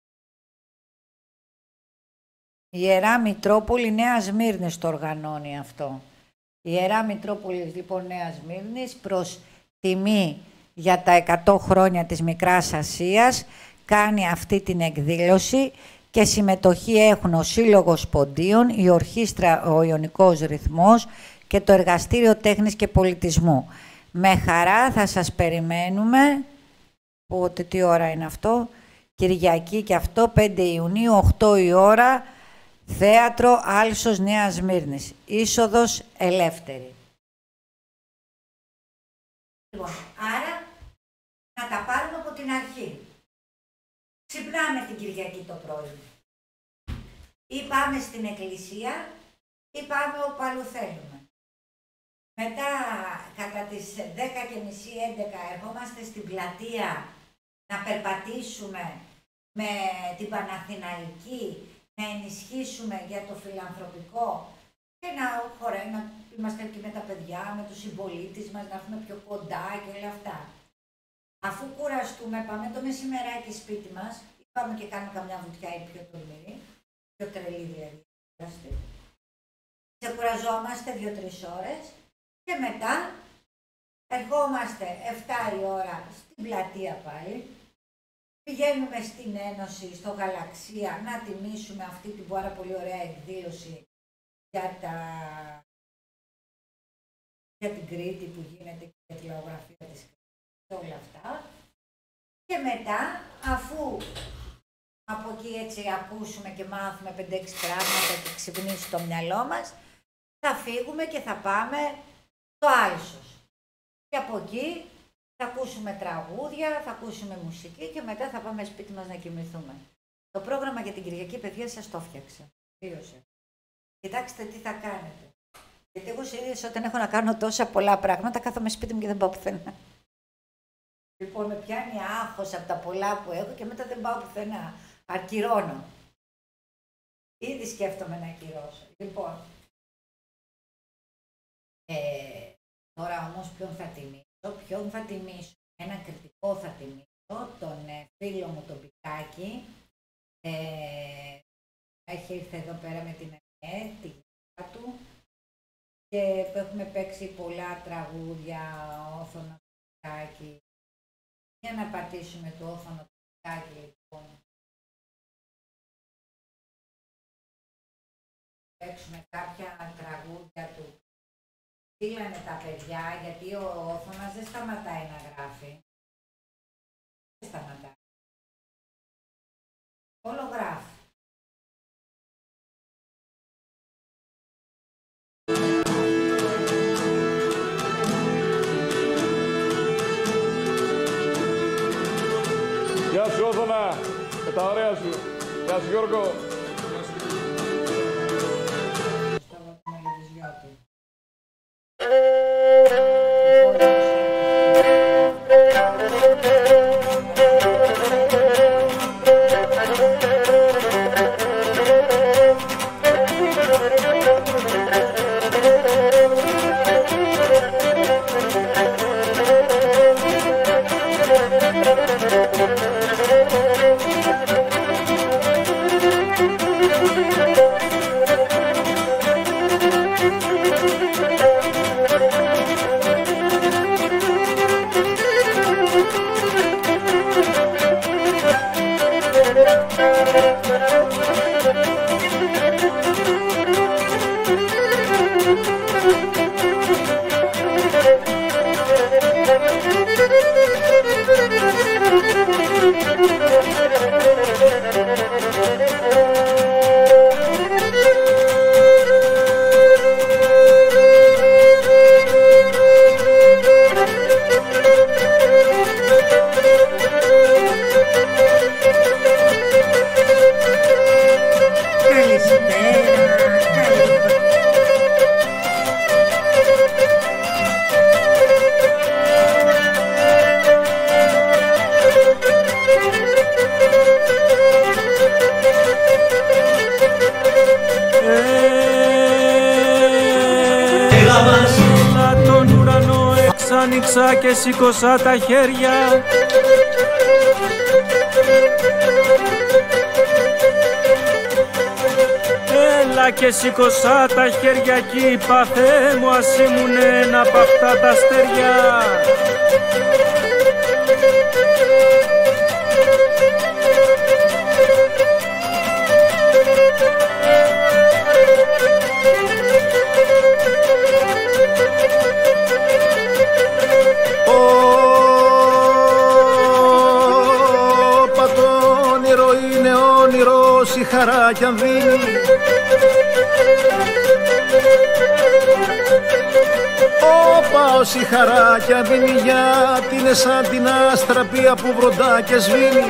Η Ιερά Μητρόπολη Νέα Σμύρνης το οργανώνει αυτό. Η Ιερά Μητρόπολη λοιπόν Νέα Σμύρνης προς τιμή για τα 100 χρόνια της Μικράς Ασίας κάνει αυτή την εκδήλωση και συμμετοχή έχουν ο Σύλλογος Ποντίων, η Ορχήστρα ο Ιωνικός Ρυθμός και το Εργαστήριο Τέχνης και Πολιτισμού. Με χαρά θα σας περιμένουμε, πότε τι ώρα είναι αυτό, Κυριακή και αυτό, 5 Ιουνίου, 8 η ώρα, Θέατρο Άλσος Νέας Σμύρνης, είσοδος ελεύθερη. Λοιπόν, άρα να τα πάρουμε από την αρχή. Ξυπνάμε την Κυριακή το πρωί. Ή πάμε στην εκκλησία ή πάμε όπου αλλού θέλουμε. Μετά, κατά τις 10:30-11, ερχόμαστε στην πλατεία να περπατήσουμε με την Παναθηναϊκή, να ενισχύσουμε για το φιλανθρωπικό και να είμαστε και με τα παιδιά, με τους συμπολίτες μας, να έρθουμε πιο κοντά και όλα αυτά. Αφού κουραστούμε, πάμε το μεσημεράκι σπίτι μας, ή πάμε και κάνουμε καμιά βουτιά ή πιο τολμηρή, πιο τρελή δηλαδή. Ξεκουραζόμαστε 2-3 ώρες και μετά ερχόμαστε 7 η ώρα στην πλατεία πάλι. Πηγαίνουμε στην Ένωση, στο Γαλαξία, να τιμήσουμε αυτή την πάρα πολύ ωραία εκδήλωση για την Κρήτη που γίνεται και για τη λαογραφία της Κρήτης, όλα αυτά. Και μετά, αφού από εκεί έτσι ακούσουμε και μάθουμε 5-6 πράγματα και ξυπνήσει το μυαλό μας, θα φύγουμε και θα πάμε στο Άλσος. Και από εκεί θα ακούσουμε τραγούδια, θα ακούσουμε μουσική και μετά θα πάμε σπίτι μας να κοιμηθούμε. Το πρόγραμμα για την Κυριακή, παιδιά, σας το φτιάξα. Τελείωσε. Κοιτάξτε τι θα κάνετε. Γιατί εγώ συνήθως όταν έχω να κάνω τόσα πολλά πράγματα, κάθομαι σπίτι μου και δεν πάω πουθενά. Λοιπόν, με πιάνει άγχος από τα πολλά που έχω και μετά δεν πάω πουθενά. Ακυρώνω. Ήδη σκέφτομαι να ακυρώσω. Λοιπόν, τώρα όμως ποιον θα τιμήσω, ένα κριτικό θα τιμήσω, τον φίλο μου τον Πικάκη, έχει ήρθε εδώ πέρα με την ΕΝΕ, τη γυναίκα του, και έχουμε παίξει πολλά τραγούδια, όθωνα του Πικάκη, για να πατήσουμε το όθωνο του Πικάκη λοιπόν. Παίξουμε κάποια τραγούδια του. Στείλανε τα παιδιά, γιατί ο όθωνας δεν σταματάει να γράφει. Δεν σταματάει. Όλο γράφει. Γεια σου Όθωνα, με τα ωραία σου. Γεια σου Γιώργο. μας. Έλα τον ουρανό εξάνοιξα και σήκωσα τα χέρια. Έλα και σήκωσα τα χέρια κι είπα Θεέ μου ας ήμουν ένα απ' αυτά τα αστέρια. Η χαρά κι αν δίνει όπα όση χαρά κι αν δίνει γιατί είναι σαν την άστραπια που βροντά και σβήνει.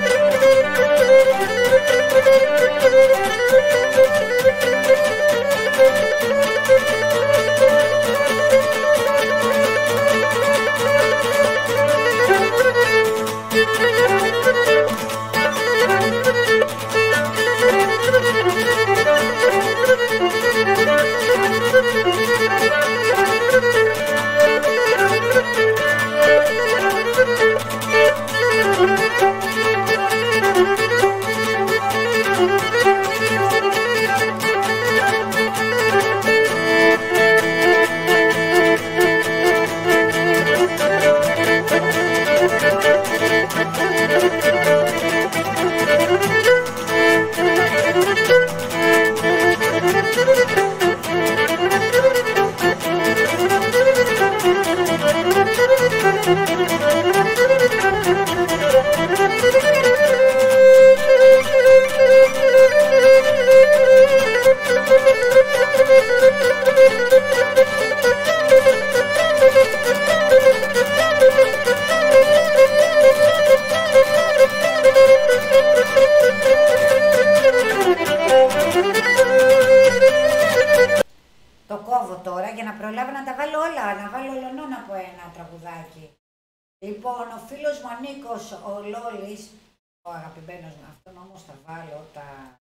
Το κόβω τώρα για να προλάβω να τα βάλω όλα, να βάλω ολονών από ένα τραγουδάκι. Λοιπόν, ο φίλος μου ο Νίκος, ο Λόλης, ο αγαπημένος μου, αυτόν όμως θα βάλω τα...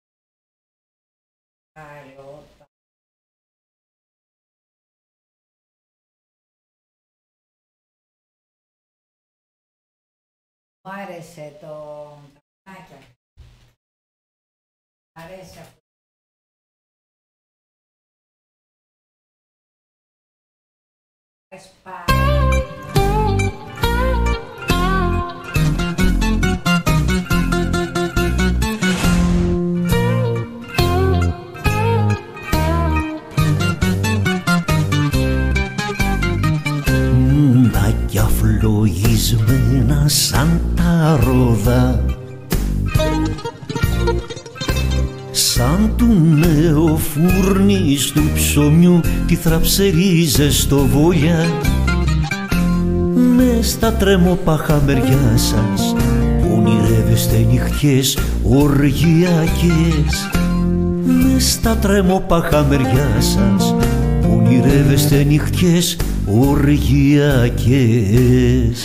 Μου άρεσε το... Μ' αρέσει αυτό. Μουντάκια φλογισμένα σαν τα ρόδα, σαν του νεοφούρνης του ψωμιού τι θραψερίζες στο βόλια. Μες στα τρεμόπαχα μεριά σας ονειρεύεστε νυχτιές οργιακές. Μες στα τρεμόπαχα μεριά σας ονειρεύεστε νυχτιές οργιακές.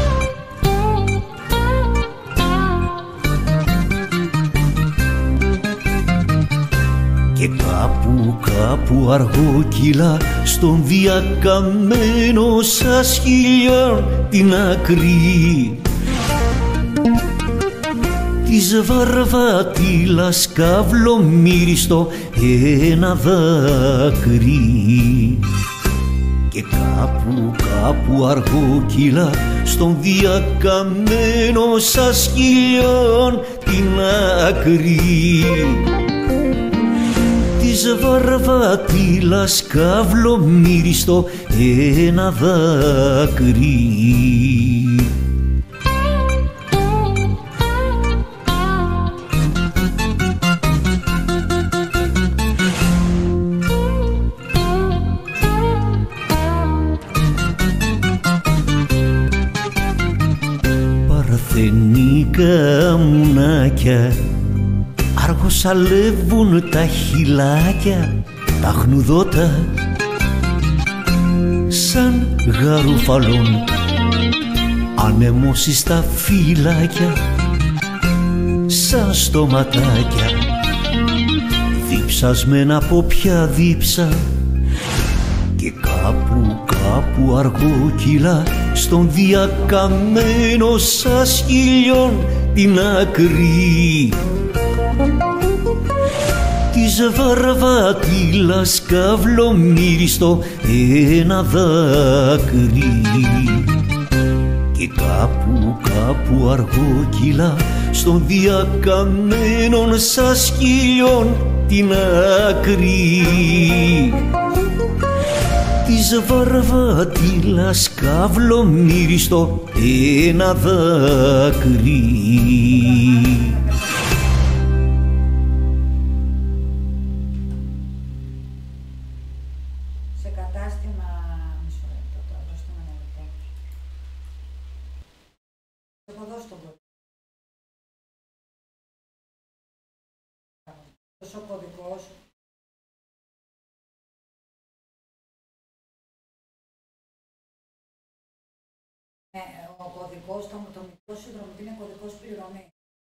Και κάπου αργόκυλα στον διακαμένο σας χιλιών την άκρη της βαρβατήλας καυλομύριστο ένα δάκρυ. Και κάπου αργόκυλα στον διακαμένο σας χιλιών την άκρη της βαρβατήλας καυλομύριστο ένα δάκρυ. Παρθενικά μουνάκια αργοσαλεύουν τα χυλάκια τα χνουδότα σαν γαρουφαλών ανεμώσεις στα φυλάκια σαν στοματάκια διψασμένα από ποια δίψα Και κάπου αργόκυλα στον διακαμένο σας χιλιών την άκρη της βαρβατήλας καυλομύριστο ένα δάκρυ. Και κάπου αργόκυλα στον διακαμένον σας χιλιών την άκρη της βαρβατήλας καυλομύριστο ένα δάκρυ. Σε κατάστημα, μισό λεπτό τώρα, δώστε με ένα λεπτάκι. Εγώ δώσω τον κωδικό. Δώσω ο κωδικός. Ο κωδικός, το μικρό συνδρομητή είναι κωδικός πληρωμή.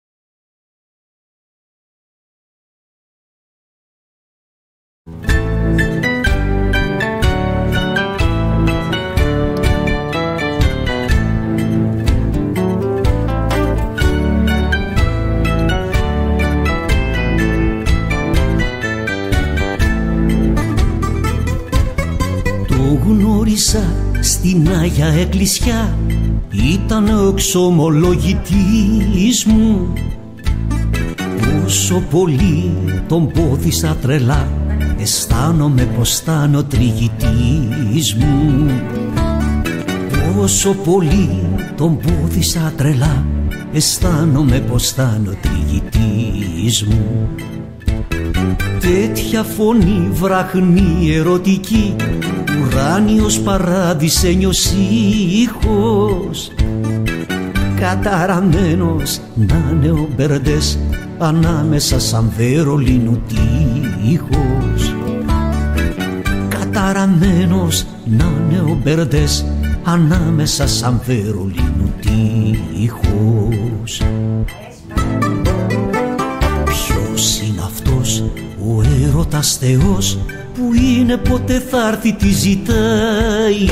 Το γνώρισα στην Άγια Εκκλησιά, ήταν ο εξομολογητής μου. Όσο πολύ τον πόθησα τρελά, αισθάνομαι πως ήταν ο τριγητής μου. Όσο πολύ τον πόθησα τρελά, αισθάνομαι πως ήταν ο τριγητής μου. Τέτοια φωνή βραχνή ερωτική, ουράνιος παράδεισε νιώσει ήχος. Καταραμένος να'ναι ο Μπερντές ανάμεσα σαν Βερολίνου τείχος. Καταραμένος να'ναι ο Μπερντές ανάμεσα σαν Βερολίνου τείχος. Ποιος είναι αυτός ο έρωτας Θεός που είναι ποτέ θα έρθει τι ζητάει?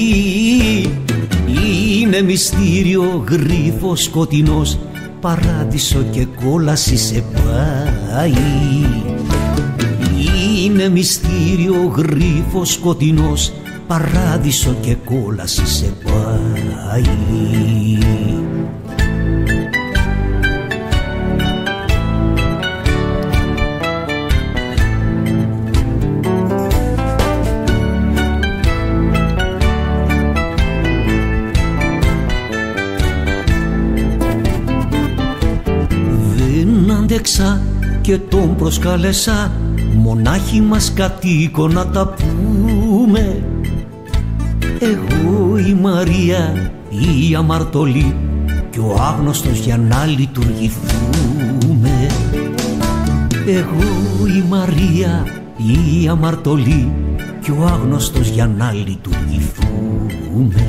Είναι μυστήριο γρίφος σκοτεινός, παράδεισο και κόλαση σε πάει. Είναι μυστήριο γρίφος σκοτεινός, παράδεισο και κόλαση σε πάει. Και τον προσκάλεσα μονάχοι μας κατοίκο να τα πούμε. Εγώ η Μαρία η αμαρτωλή κι ο άγνωστος για να λειτουργηθούμε. Εγώ η Μαρία η αμαρτωλή κι ο άγνωστος για να λειτουργηθούμε.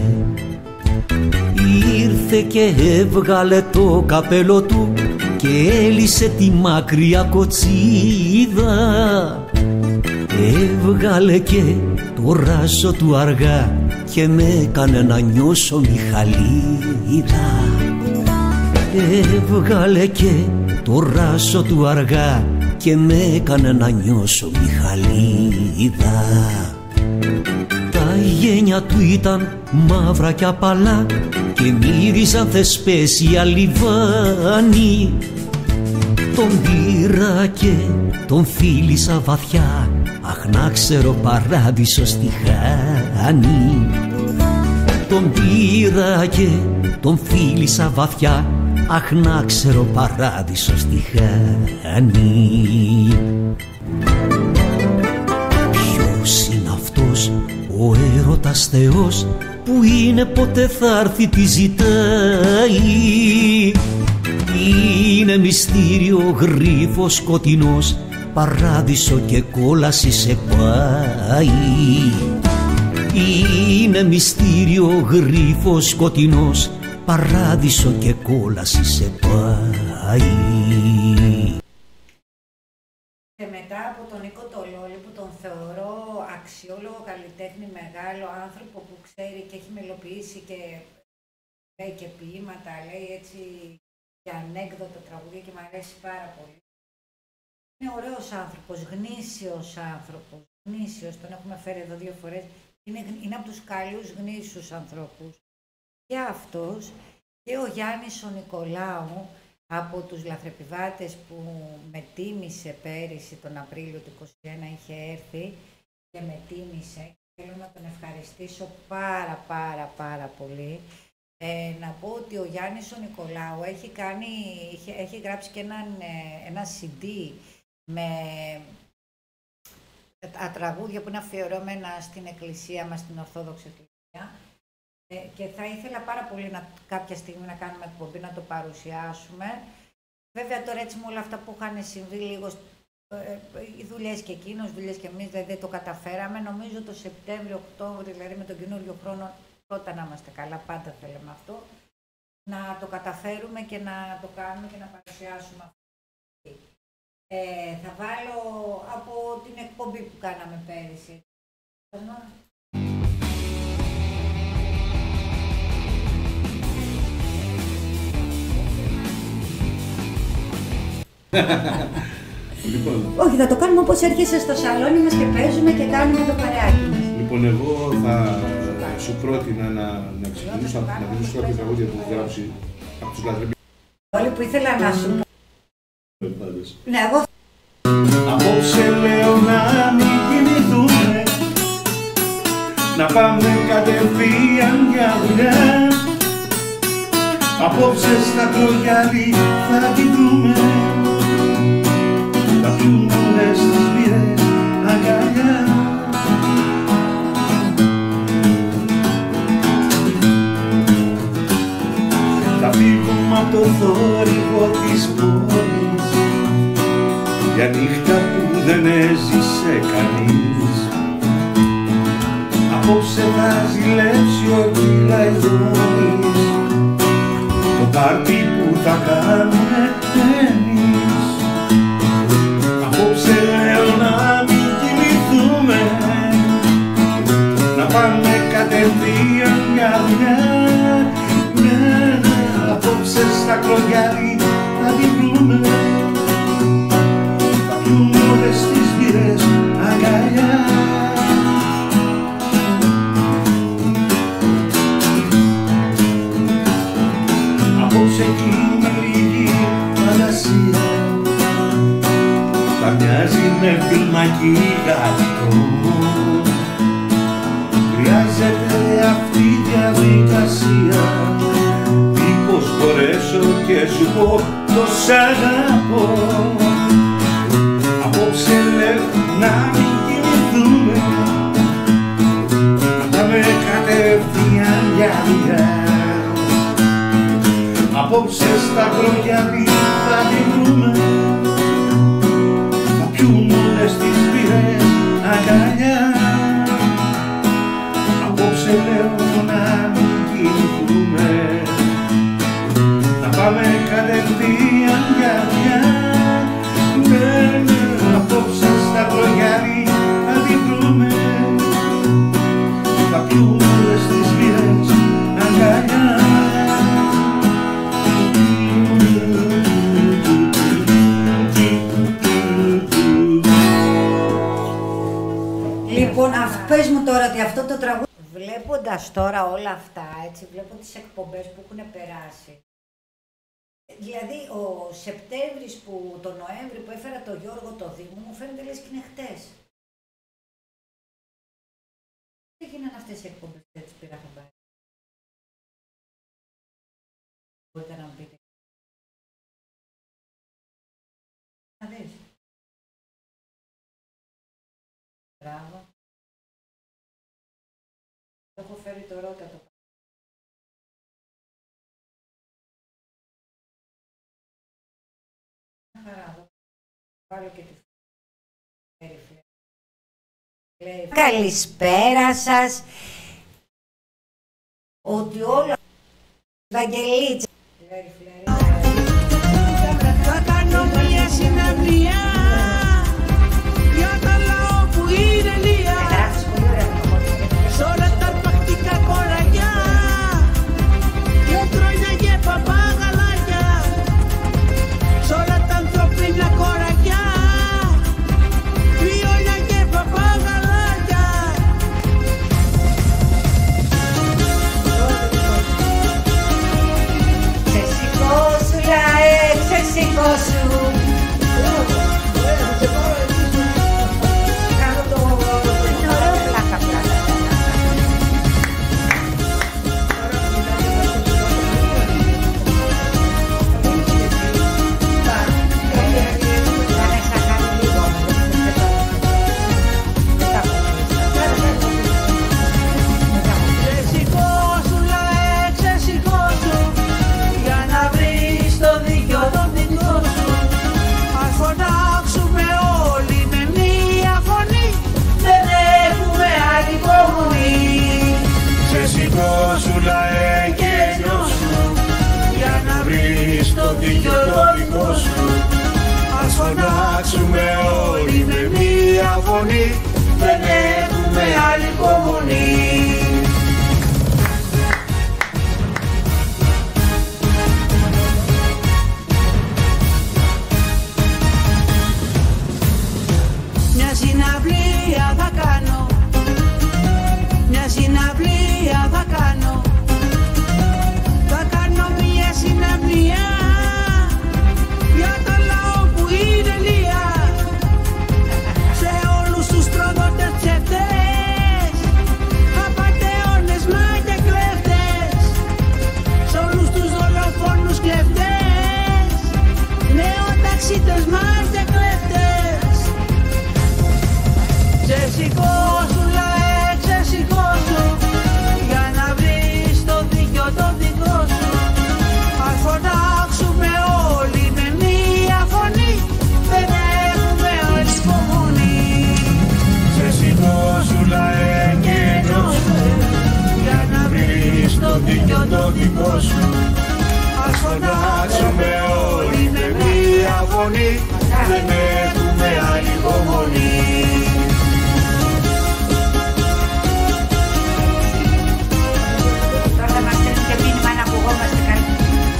Ήρθε και έβγαλε το καπέλο του και έλυσε τη μακριά κοτσίδα. Έβγαλε και το ράσο του αργά και με έκανε να νιώσω Μιχαλίδα. Έβγαλε και το ράσο του αργά και με έκανε να νιώσω Μιχαλίδα. Τα γένια του ήταν μαύρα κι απαλά και μύριζαν θεσπέσια λιβάνι. Τον πήρα και τον φίλησα βαθιά, αχ να ξέρω παράδεισο στη χάνει. Τον πήρα και τον φίλησα βαθιά, αχ να ξέρω παράδεισο στη χάνει. Ποιος είναι αυτός ο έρωτας Θεός που είναι ποτέ θα έρθει τι ζητάει? Είναι μυστήριο γρίφος σκοτεινός, παράδεισο και κόλαση σε πάει. Είναι μυστήριο γρίφος σκοτεινός, παράδεισο και κόλαση σε πάει. Και μετά από τον Νίκο Τολόλη, που τον θεωρώ αξιόλογο καλλιτέχνη μεγάλο άνθρωπο που ξέρει και έχει μελοποιήσει και λέει και ποίηματα, λέει έτσι και ανέκδοτα τραγούδια και μου αρέσει πάρα πολύ. Είναι ωραίος άνθρωπος, γνήσιος άνθρωπος, γνήσιος, τον έχουμε φέρει εδώ 2 φορές. Είναι από τους καλούς γνήσιους ανθρώπους. Και αυτός και ο Γιάννης ο Νικολάου, από τους λαθρεπιβάτες που με τίμησε πέρυσι τον Απρίλιο του 2021, είχε έρθει και με τίμησε. Θέλω να τον ευχαριστήσω πάρα πολύ. Να πω ότι ο Γιάννης ο Νικολάου έχει γράψει και ένα CD με τα τραγούδια που είναι αφιερώμενα στην εκκλησία μας, στην Ορθόδοξη Εκκλησία. Και θα ήθελα πάρα πολύ κάποια στιγμή να κάνουμε εκπομπή, να το παρουσιάσουμε. Βέβαια τώρα έτσι με όλα αυτά που είχαν συμβεί λίγο, οι δουλειές και εκείνος, δουλειές και εμείς, δεν το καταφέραμε. Νομίζω το Σεπτέμβριο-Οκτώβριο, δηλαδή με τον καινούριο χρόνο, πρώτα να είμαστε καλά, πάντα θέλαμε αυτό, να το καταφέρουμε και να το κάνουμε και να παρουσιάσουμε αυτό. Θα βάλω από την εκπομπή που κάναμε πέρυσι. Λοιπόν. Όχι, θα το κάνουμε όπως έρχεσαι στο σαλόνι μας και παίζουμε και κάνουμε το παρεάκι μας. Λοιπόν, εγώ θα σου πρότεινα να ξεκινήσω να μιλήσω κάποια τραγούδια που έχω γράψει από τους λαθρεπιβάτες. Όλοι που ήθελα να σου πω. Ναι, εγώ. Απόψε λέω να μην κοιμηθούμε, να πάμε κατευθείαν για δουλειά. Απόψε στα κρογιάλι θα τη δούμε, θα πιούμε όλες τις μπύρες αγκαλιά. Θα φύγουμε από το θόρυβο της πόλης, για νύχτα που δεν έζησε κανείς. Απόψε θα ζηλέψει ο Κυλαϊδόνης, το πάρτι που θα κάνουμε εμείς. Απόψε λέω να μην κοιμηθούμε, να πάμε κατευθείαν για δουλειά. Απόψε στα κρογιάλι θα τη βρούμε, θα πιούμε όλες τις μπύρες αγκαλιά. Απόψε κλείνουμε λίγη φαντασία, θα μοιάζει με φιλμάκι γατικό. Χρειάζεται αυτή η διαδικασία, μήπως μπορέσω και σου πω το σ' αγαπώ. Απόψε λέω να μην κοιμηθούμε, να πάμε κατευθείαν για δουλειά. Απόψε στα κρογιάλι θα τη βρούμε, θα πιούμε όλες τις μπύρες αγκαλιά. Απόψε λέω να μην κοιμηθούμε, να πάμε κατευθείαν για δουλειά. Απόψε στα κρογιάλι θα τη βρούμε, θα πιούμε όλες τις μπύρες αγκαλιά. Λοιπόν, πες μου τώρα ότι αυτό το τραγούδι... Βλέποντας τώρα όλα αυτά, έτσι, βλέπω τις εκπομπές που έχουν περάσει. Δηλαδή, ο Σεπτέμβρης που τον Νοέμβρη που έφερα το Γιώργο το Δήμο, μου φαίνεται λες και είναι χτες. Τι έγιναν αυτές οι εκπομπές που έτσι πήγα χαμπάρι? Μπορείτε να μου πείτε. Να δεις. Μπράβο. Έχω φέρει το Ρώτα το χαρά. Βάλω και τη φέρει. Καλησπέρα σας. Ότι όλα Βαγγελίτσα. Θα κάνω μια συναυλία για το λαό που είναι λία. σηκώσου λαέ και νιώσου, για να βρεις το δίκιο το δικό σου. Ας φωνάξουμε όλοι με μία φωνή, δεν έχουμε άλλη υπομονή. Μια συναυλία θα κάνω, μια συναυλία θα κάνω, θα κάνω μια συναυλία για το λαό που είναι λία, σε όλους τους προδότες ψευτές, απατεώνες μα και κλέφτες, σε όλους τους δολοφόνους κλέφτες, νεοταξίτες μας και κλέφτες. Ξεσηκώσου λαέ, ξεσηκώσου, για να βρεις το δίκιο το δικό σου. Ας φωνάξουμε όλοι με μία φωνή, δεν έχουμε άλλη υπομονή. Ξεσηκώσου λαέ και νιώσου, για να βρεις το δίκιο το δικό σου. Ας φωνάξουμε όλοι με μία φωνή, δεν έχουμε άλλη υπομονή. Τώρα θα μας στέλνει και μήνυμα να ακουγόμαστε κάτι.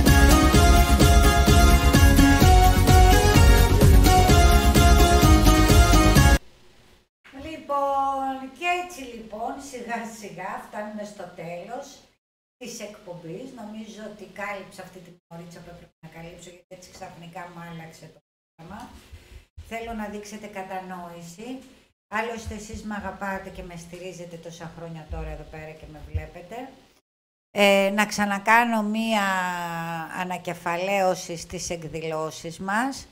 Λοιπόν, και έτσι λοιπόν σιγά σιγά φτάνουμε στο τέλος της εκπομπής. Νομίζω ότι κάλυψα αυτή την ωρίτσα που έπρεπε να καλύψω, γιατί έτσι ξαφνικά μου άλλαξε το πρόγραμμα. Θέλω να δείξετε κατανόηση. Άλλωστε εσείς με αγαπάτε και με στηρίζετε τόσα χρόνια τώρα εδώ πέρα και με βλέπετε. Να ξανακάνω μία ανακεφαλαίωση στις εκδηλώσεις μας.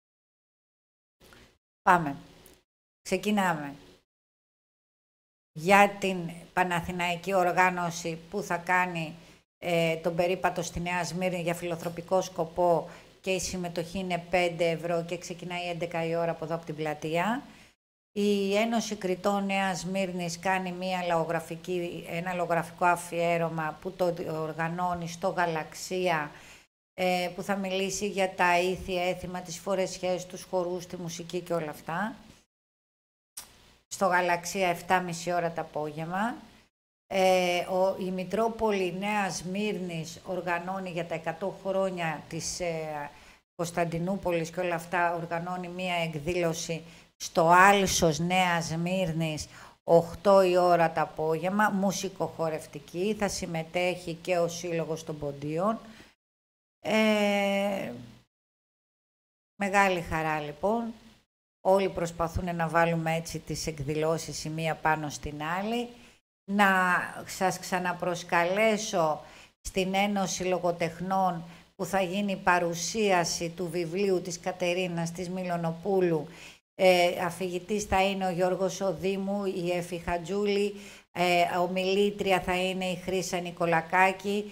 Πάμε. Ξεκινάμε. Για την Παναθηναϊκή οργάνωση που θα κάνει τον περίπατο στη Νέα Σμύρνη για φιλοθροπικό σκοπό και η συμμετοχή είναι 5 ευρώ και ξεκινάει 11 η ώρα από εδώ από την πλατεία. Η Ένωση Κριτών Νέας Σμύρνης κάνει ένα λογογραφικό αφιέρωμα που το οργανώνει στο Γαλαξία, που θα μιλήσει για τα ήθη, έθιμα, τις φορεσιές, τους χορούς, τη μουσική και όλα αυτά. Στο Γαλαξία 7.30 ώρα το απόγευμα. Η Μητρόπολη Νέας Σμύρνης οργανώνει για τα 100 χρόνια της Κωνσταντινούπολης και όλα αυτά, οργανώνει μία εκδήλωση στο Άλσος Νέας Σμύρνης 8 η ώρα το απόγευμα, μουσικοχορευτική, θα συμμετέχει και ο Σύλλογος των Ποντίων. Μεγάλη χαρά λοιπόν. Όλοι προσπαθούν να βάλουμε έτσι τις εκδηλώσεις η μία πάνω στην άλλη. Να σας ξαναπροσκαλέσω στην Ένωση Λογοτεχνών που θα γίνει παρουσίαση του βιβλίου της Κατερίνας της Μιλονοπούλου. Αφηγητής θα είναι ο Γιώργος Οδήμου, η Εφη Χατζούλη, ομιλήτρια θα είναι η Χρύσα Νικολακάκη.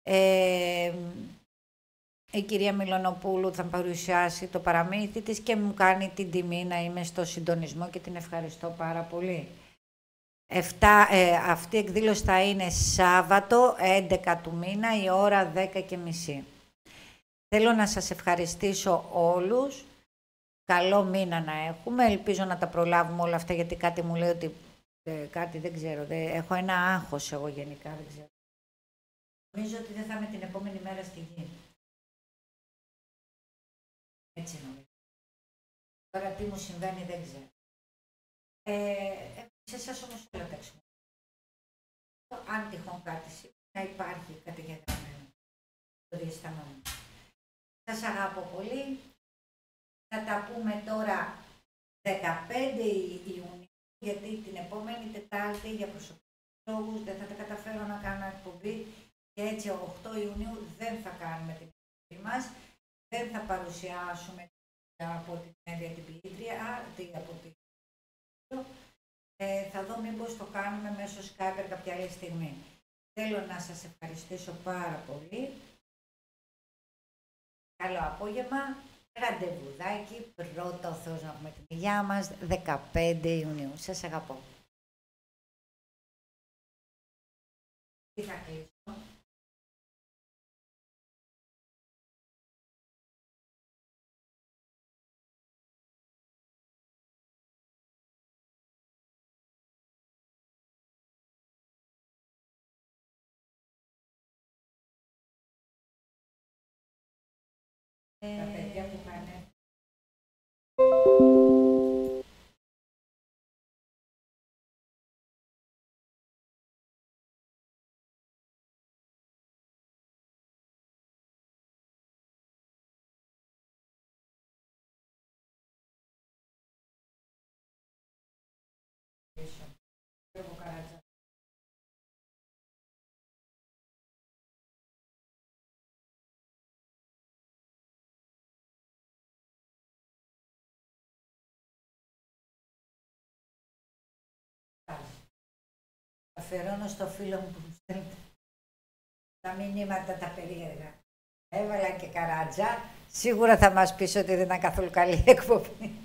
Η κυρία Μιλονοπούλου θα παρουσιάσει το παραμύθι της και μου κάνει την τιμή να είμαι στο συντονισμό και την ευχαριστώ πάρα πολύ. Αυτή η εκδήλωση θα είναι Σάββατο 11 του μήνα, η ώρα 10:30. Θέλω να σας ευχαριστήσω όλους. Καλό μήνα να έχουμε. Ελπίζω να τα προλάβουμε όλα αυτά, γιατί κάτι μου λέει ότι κάτι δεν ξέρω. Έχω ένα άγχος εγώ γενικά, δεν ξέρω. Νομίζω ότι δεν θα είμαι την επόμενη μέρα στη γη. Έτσι νομίζω. Τώρα τι μου συμβαίνει δεν ξέρω. Σε εσάς όμως όλα τα εξωτερικά. Αν τυχόν κάτι να υπάρχει καταγεγραμμένο. Το διαισθανόμαι. Σας αγαπώ πολύ. Θα τα πούμε τώρα 15 Ιουνίου, γιατί την επόμενη Τετάρτη για προσωπικούς λόγους δεν θα τα καταφέρω να κάνω εκπομπή και έτσι 8 Ιουνίου δεν θα κάνουμε την εκπομπή μας. Δεν θα παρουσιάσουμε από την Εύβοια την ποιήτρια, θα δω μήπως το κάνουμε μέσω Skype κάποια άλλη στιγμή. Θέλω να σας ευχαριστήσω πάρα πολύ. Καλό απόγευμα. Ραντεβουδάκι, πρώτο ο Θεός να έχουμε την υγειά μας, 15 Ιουνίου. Σας αγαπώ. Τι θα κλείσω. Τα παιδιά που πάνε. Αφιερώνω στο φίλο μου που μου στέλνει τα μηνύματα τα περίεργα. Έβαλα και Καράτζα. Σίγουρα θα μας πεις ότι δεν ήταν καθόλου καλή εκπομπή.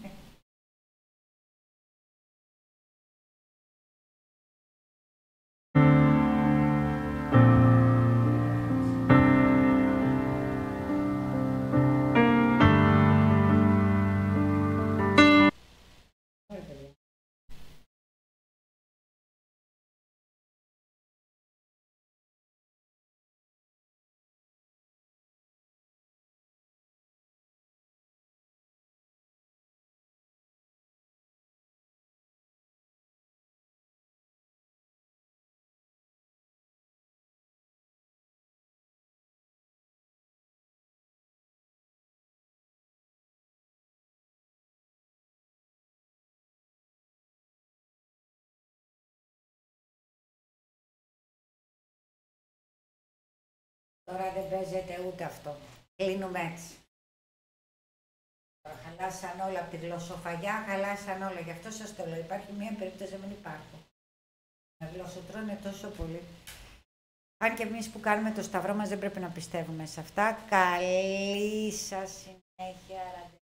Τώρα δεν παίζεται ούτε αυτό. Κλείνουμε έτσι. Χαλάσαν όλα από τη γλωσσοφαγιά, χαλάσαν όλα. Γι' αυτό σας το λέω. Υπάρχει μία περίπτωση να μην υπάρχουν. Να γλωσσοτρώνε τόσο πολύ. Αν και εμείς που κάνουμε το σταυρό μας δεν πρέπει να πιστεύουμε σε αυτά. Καλή σας συνέχεια.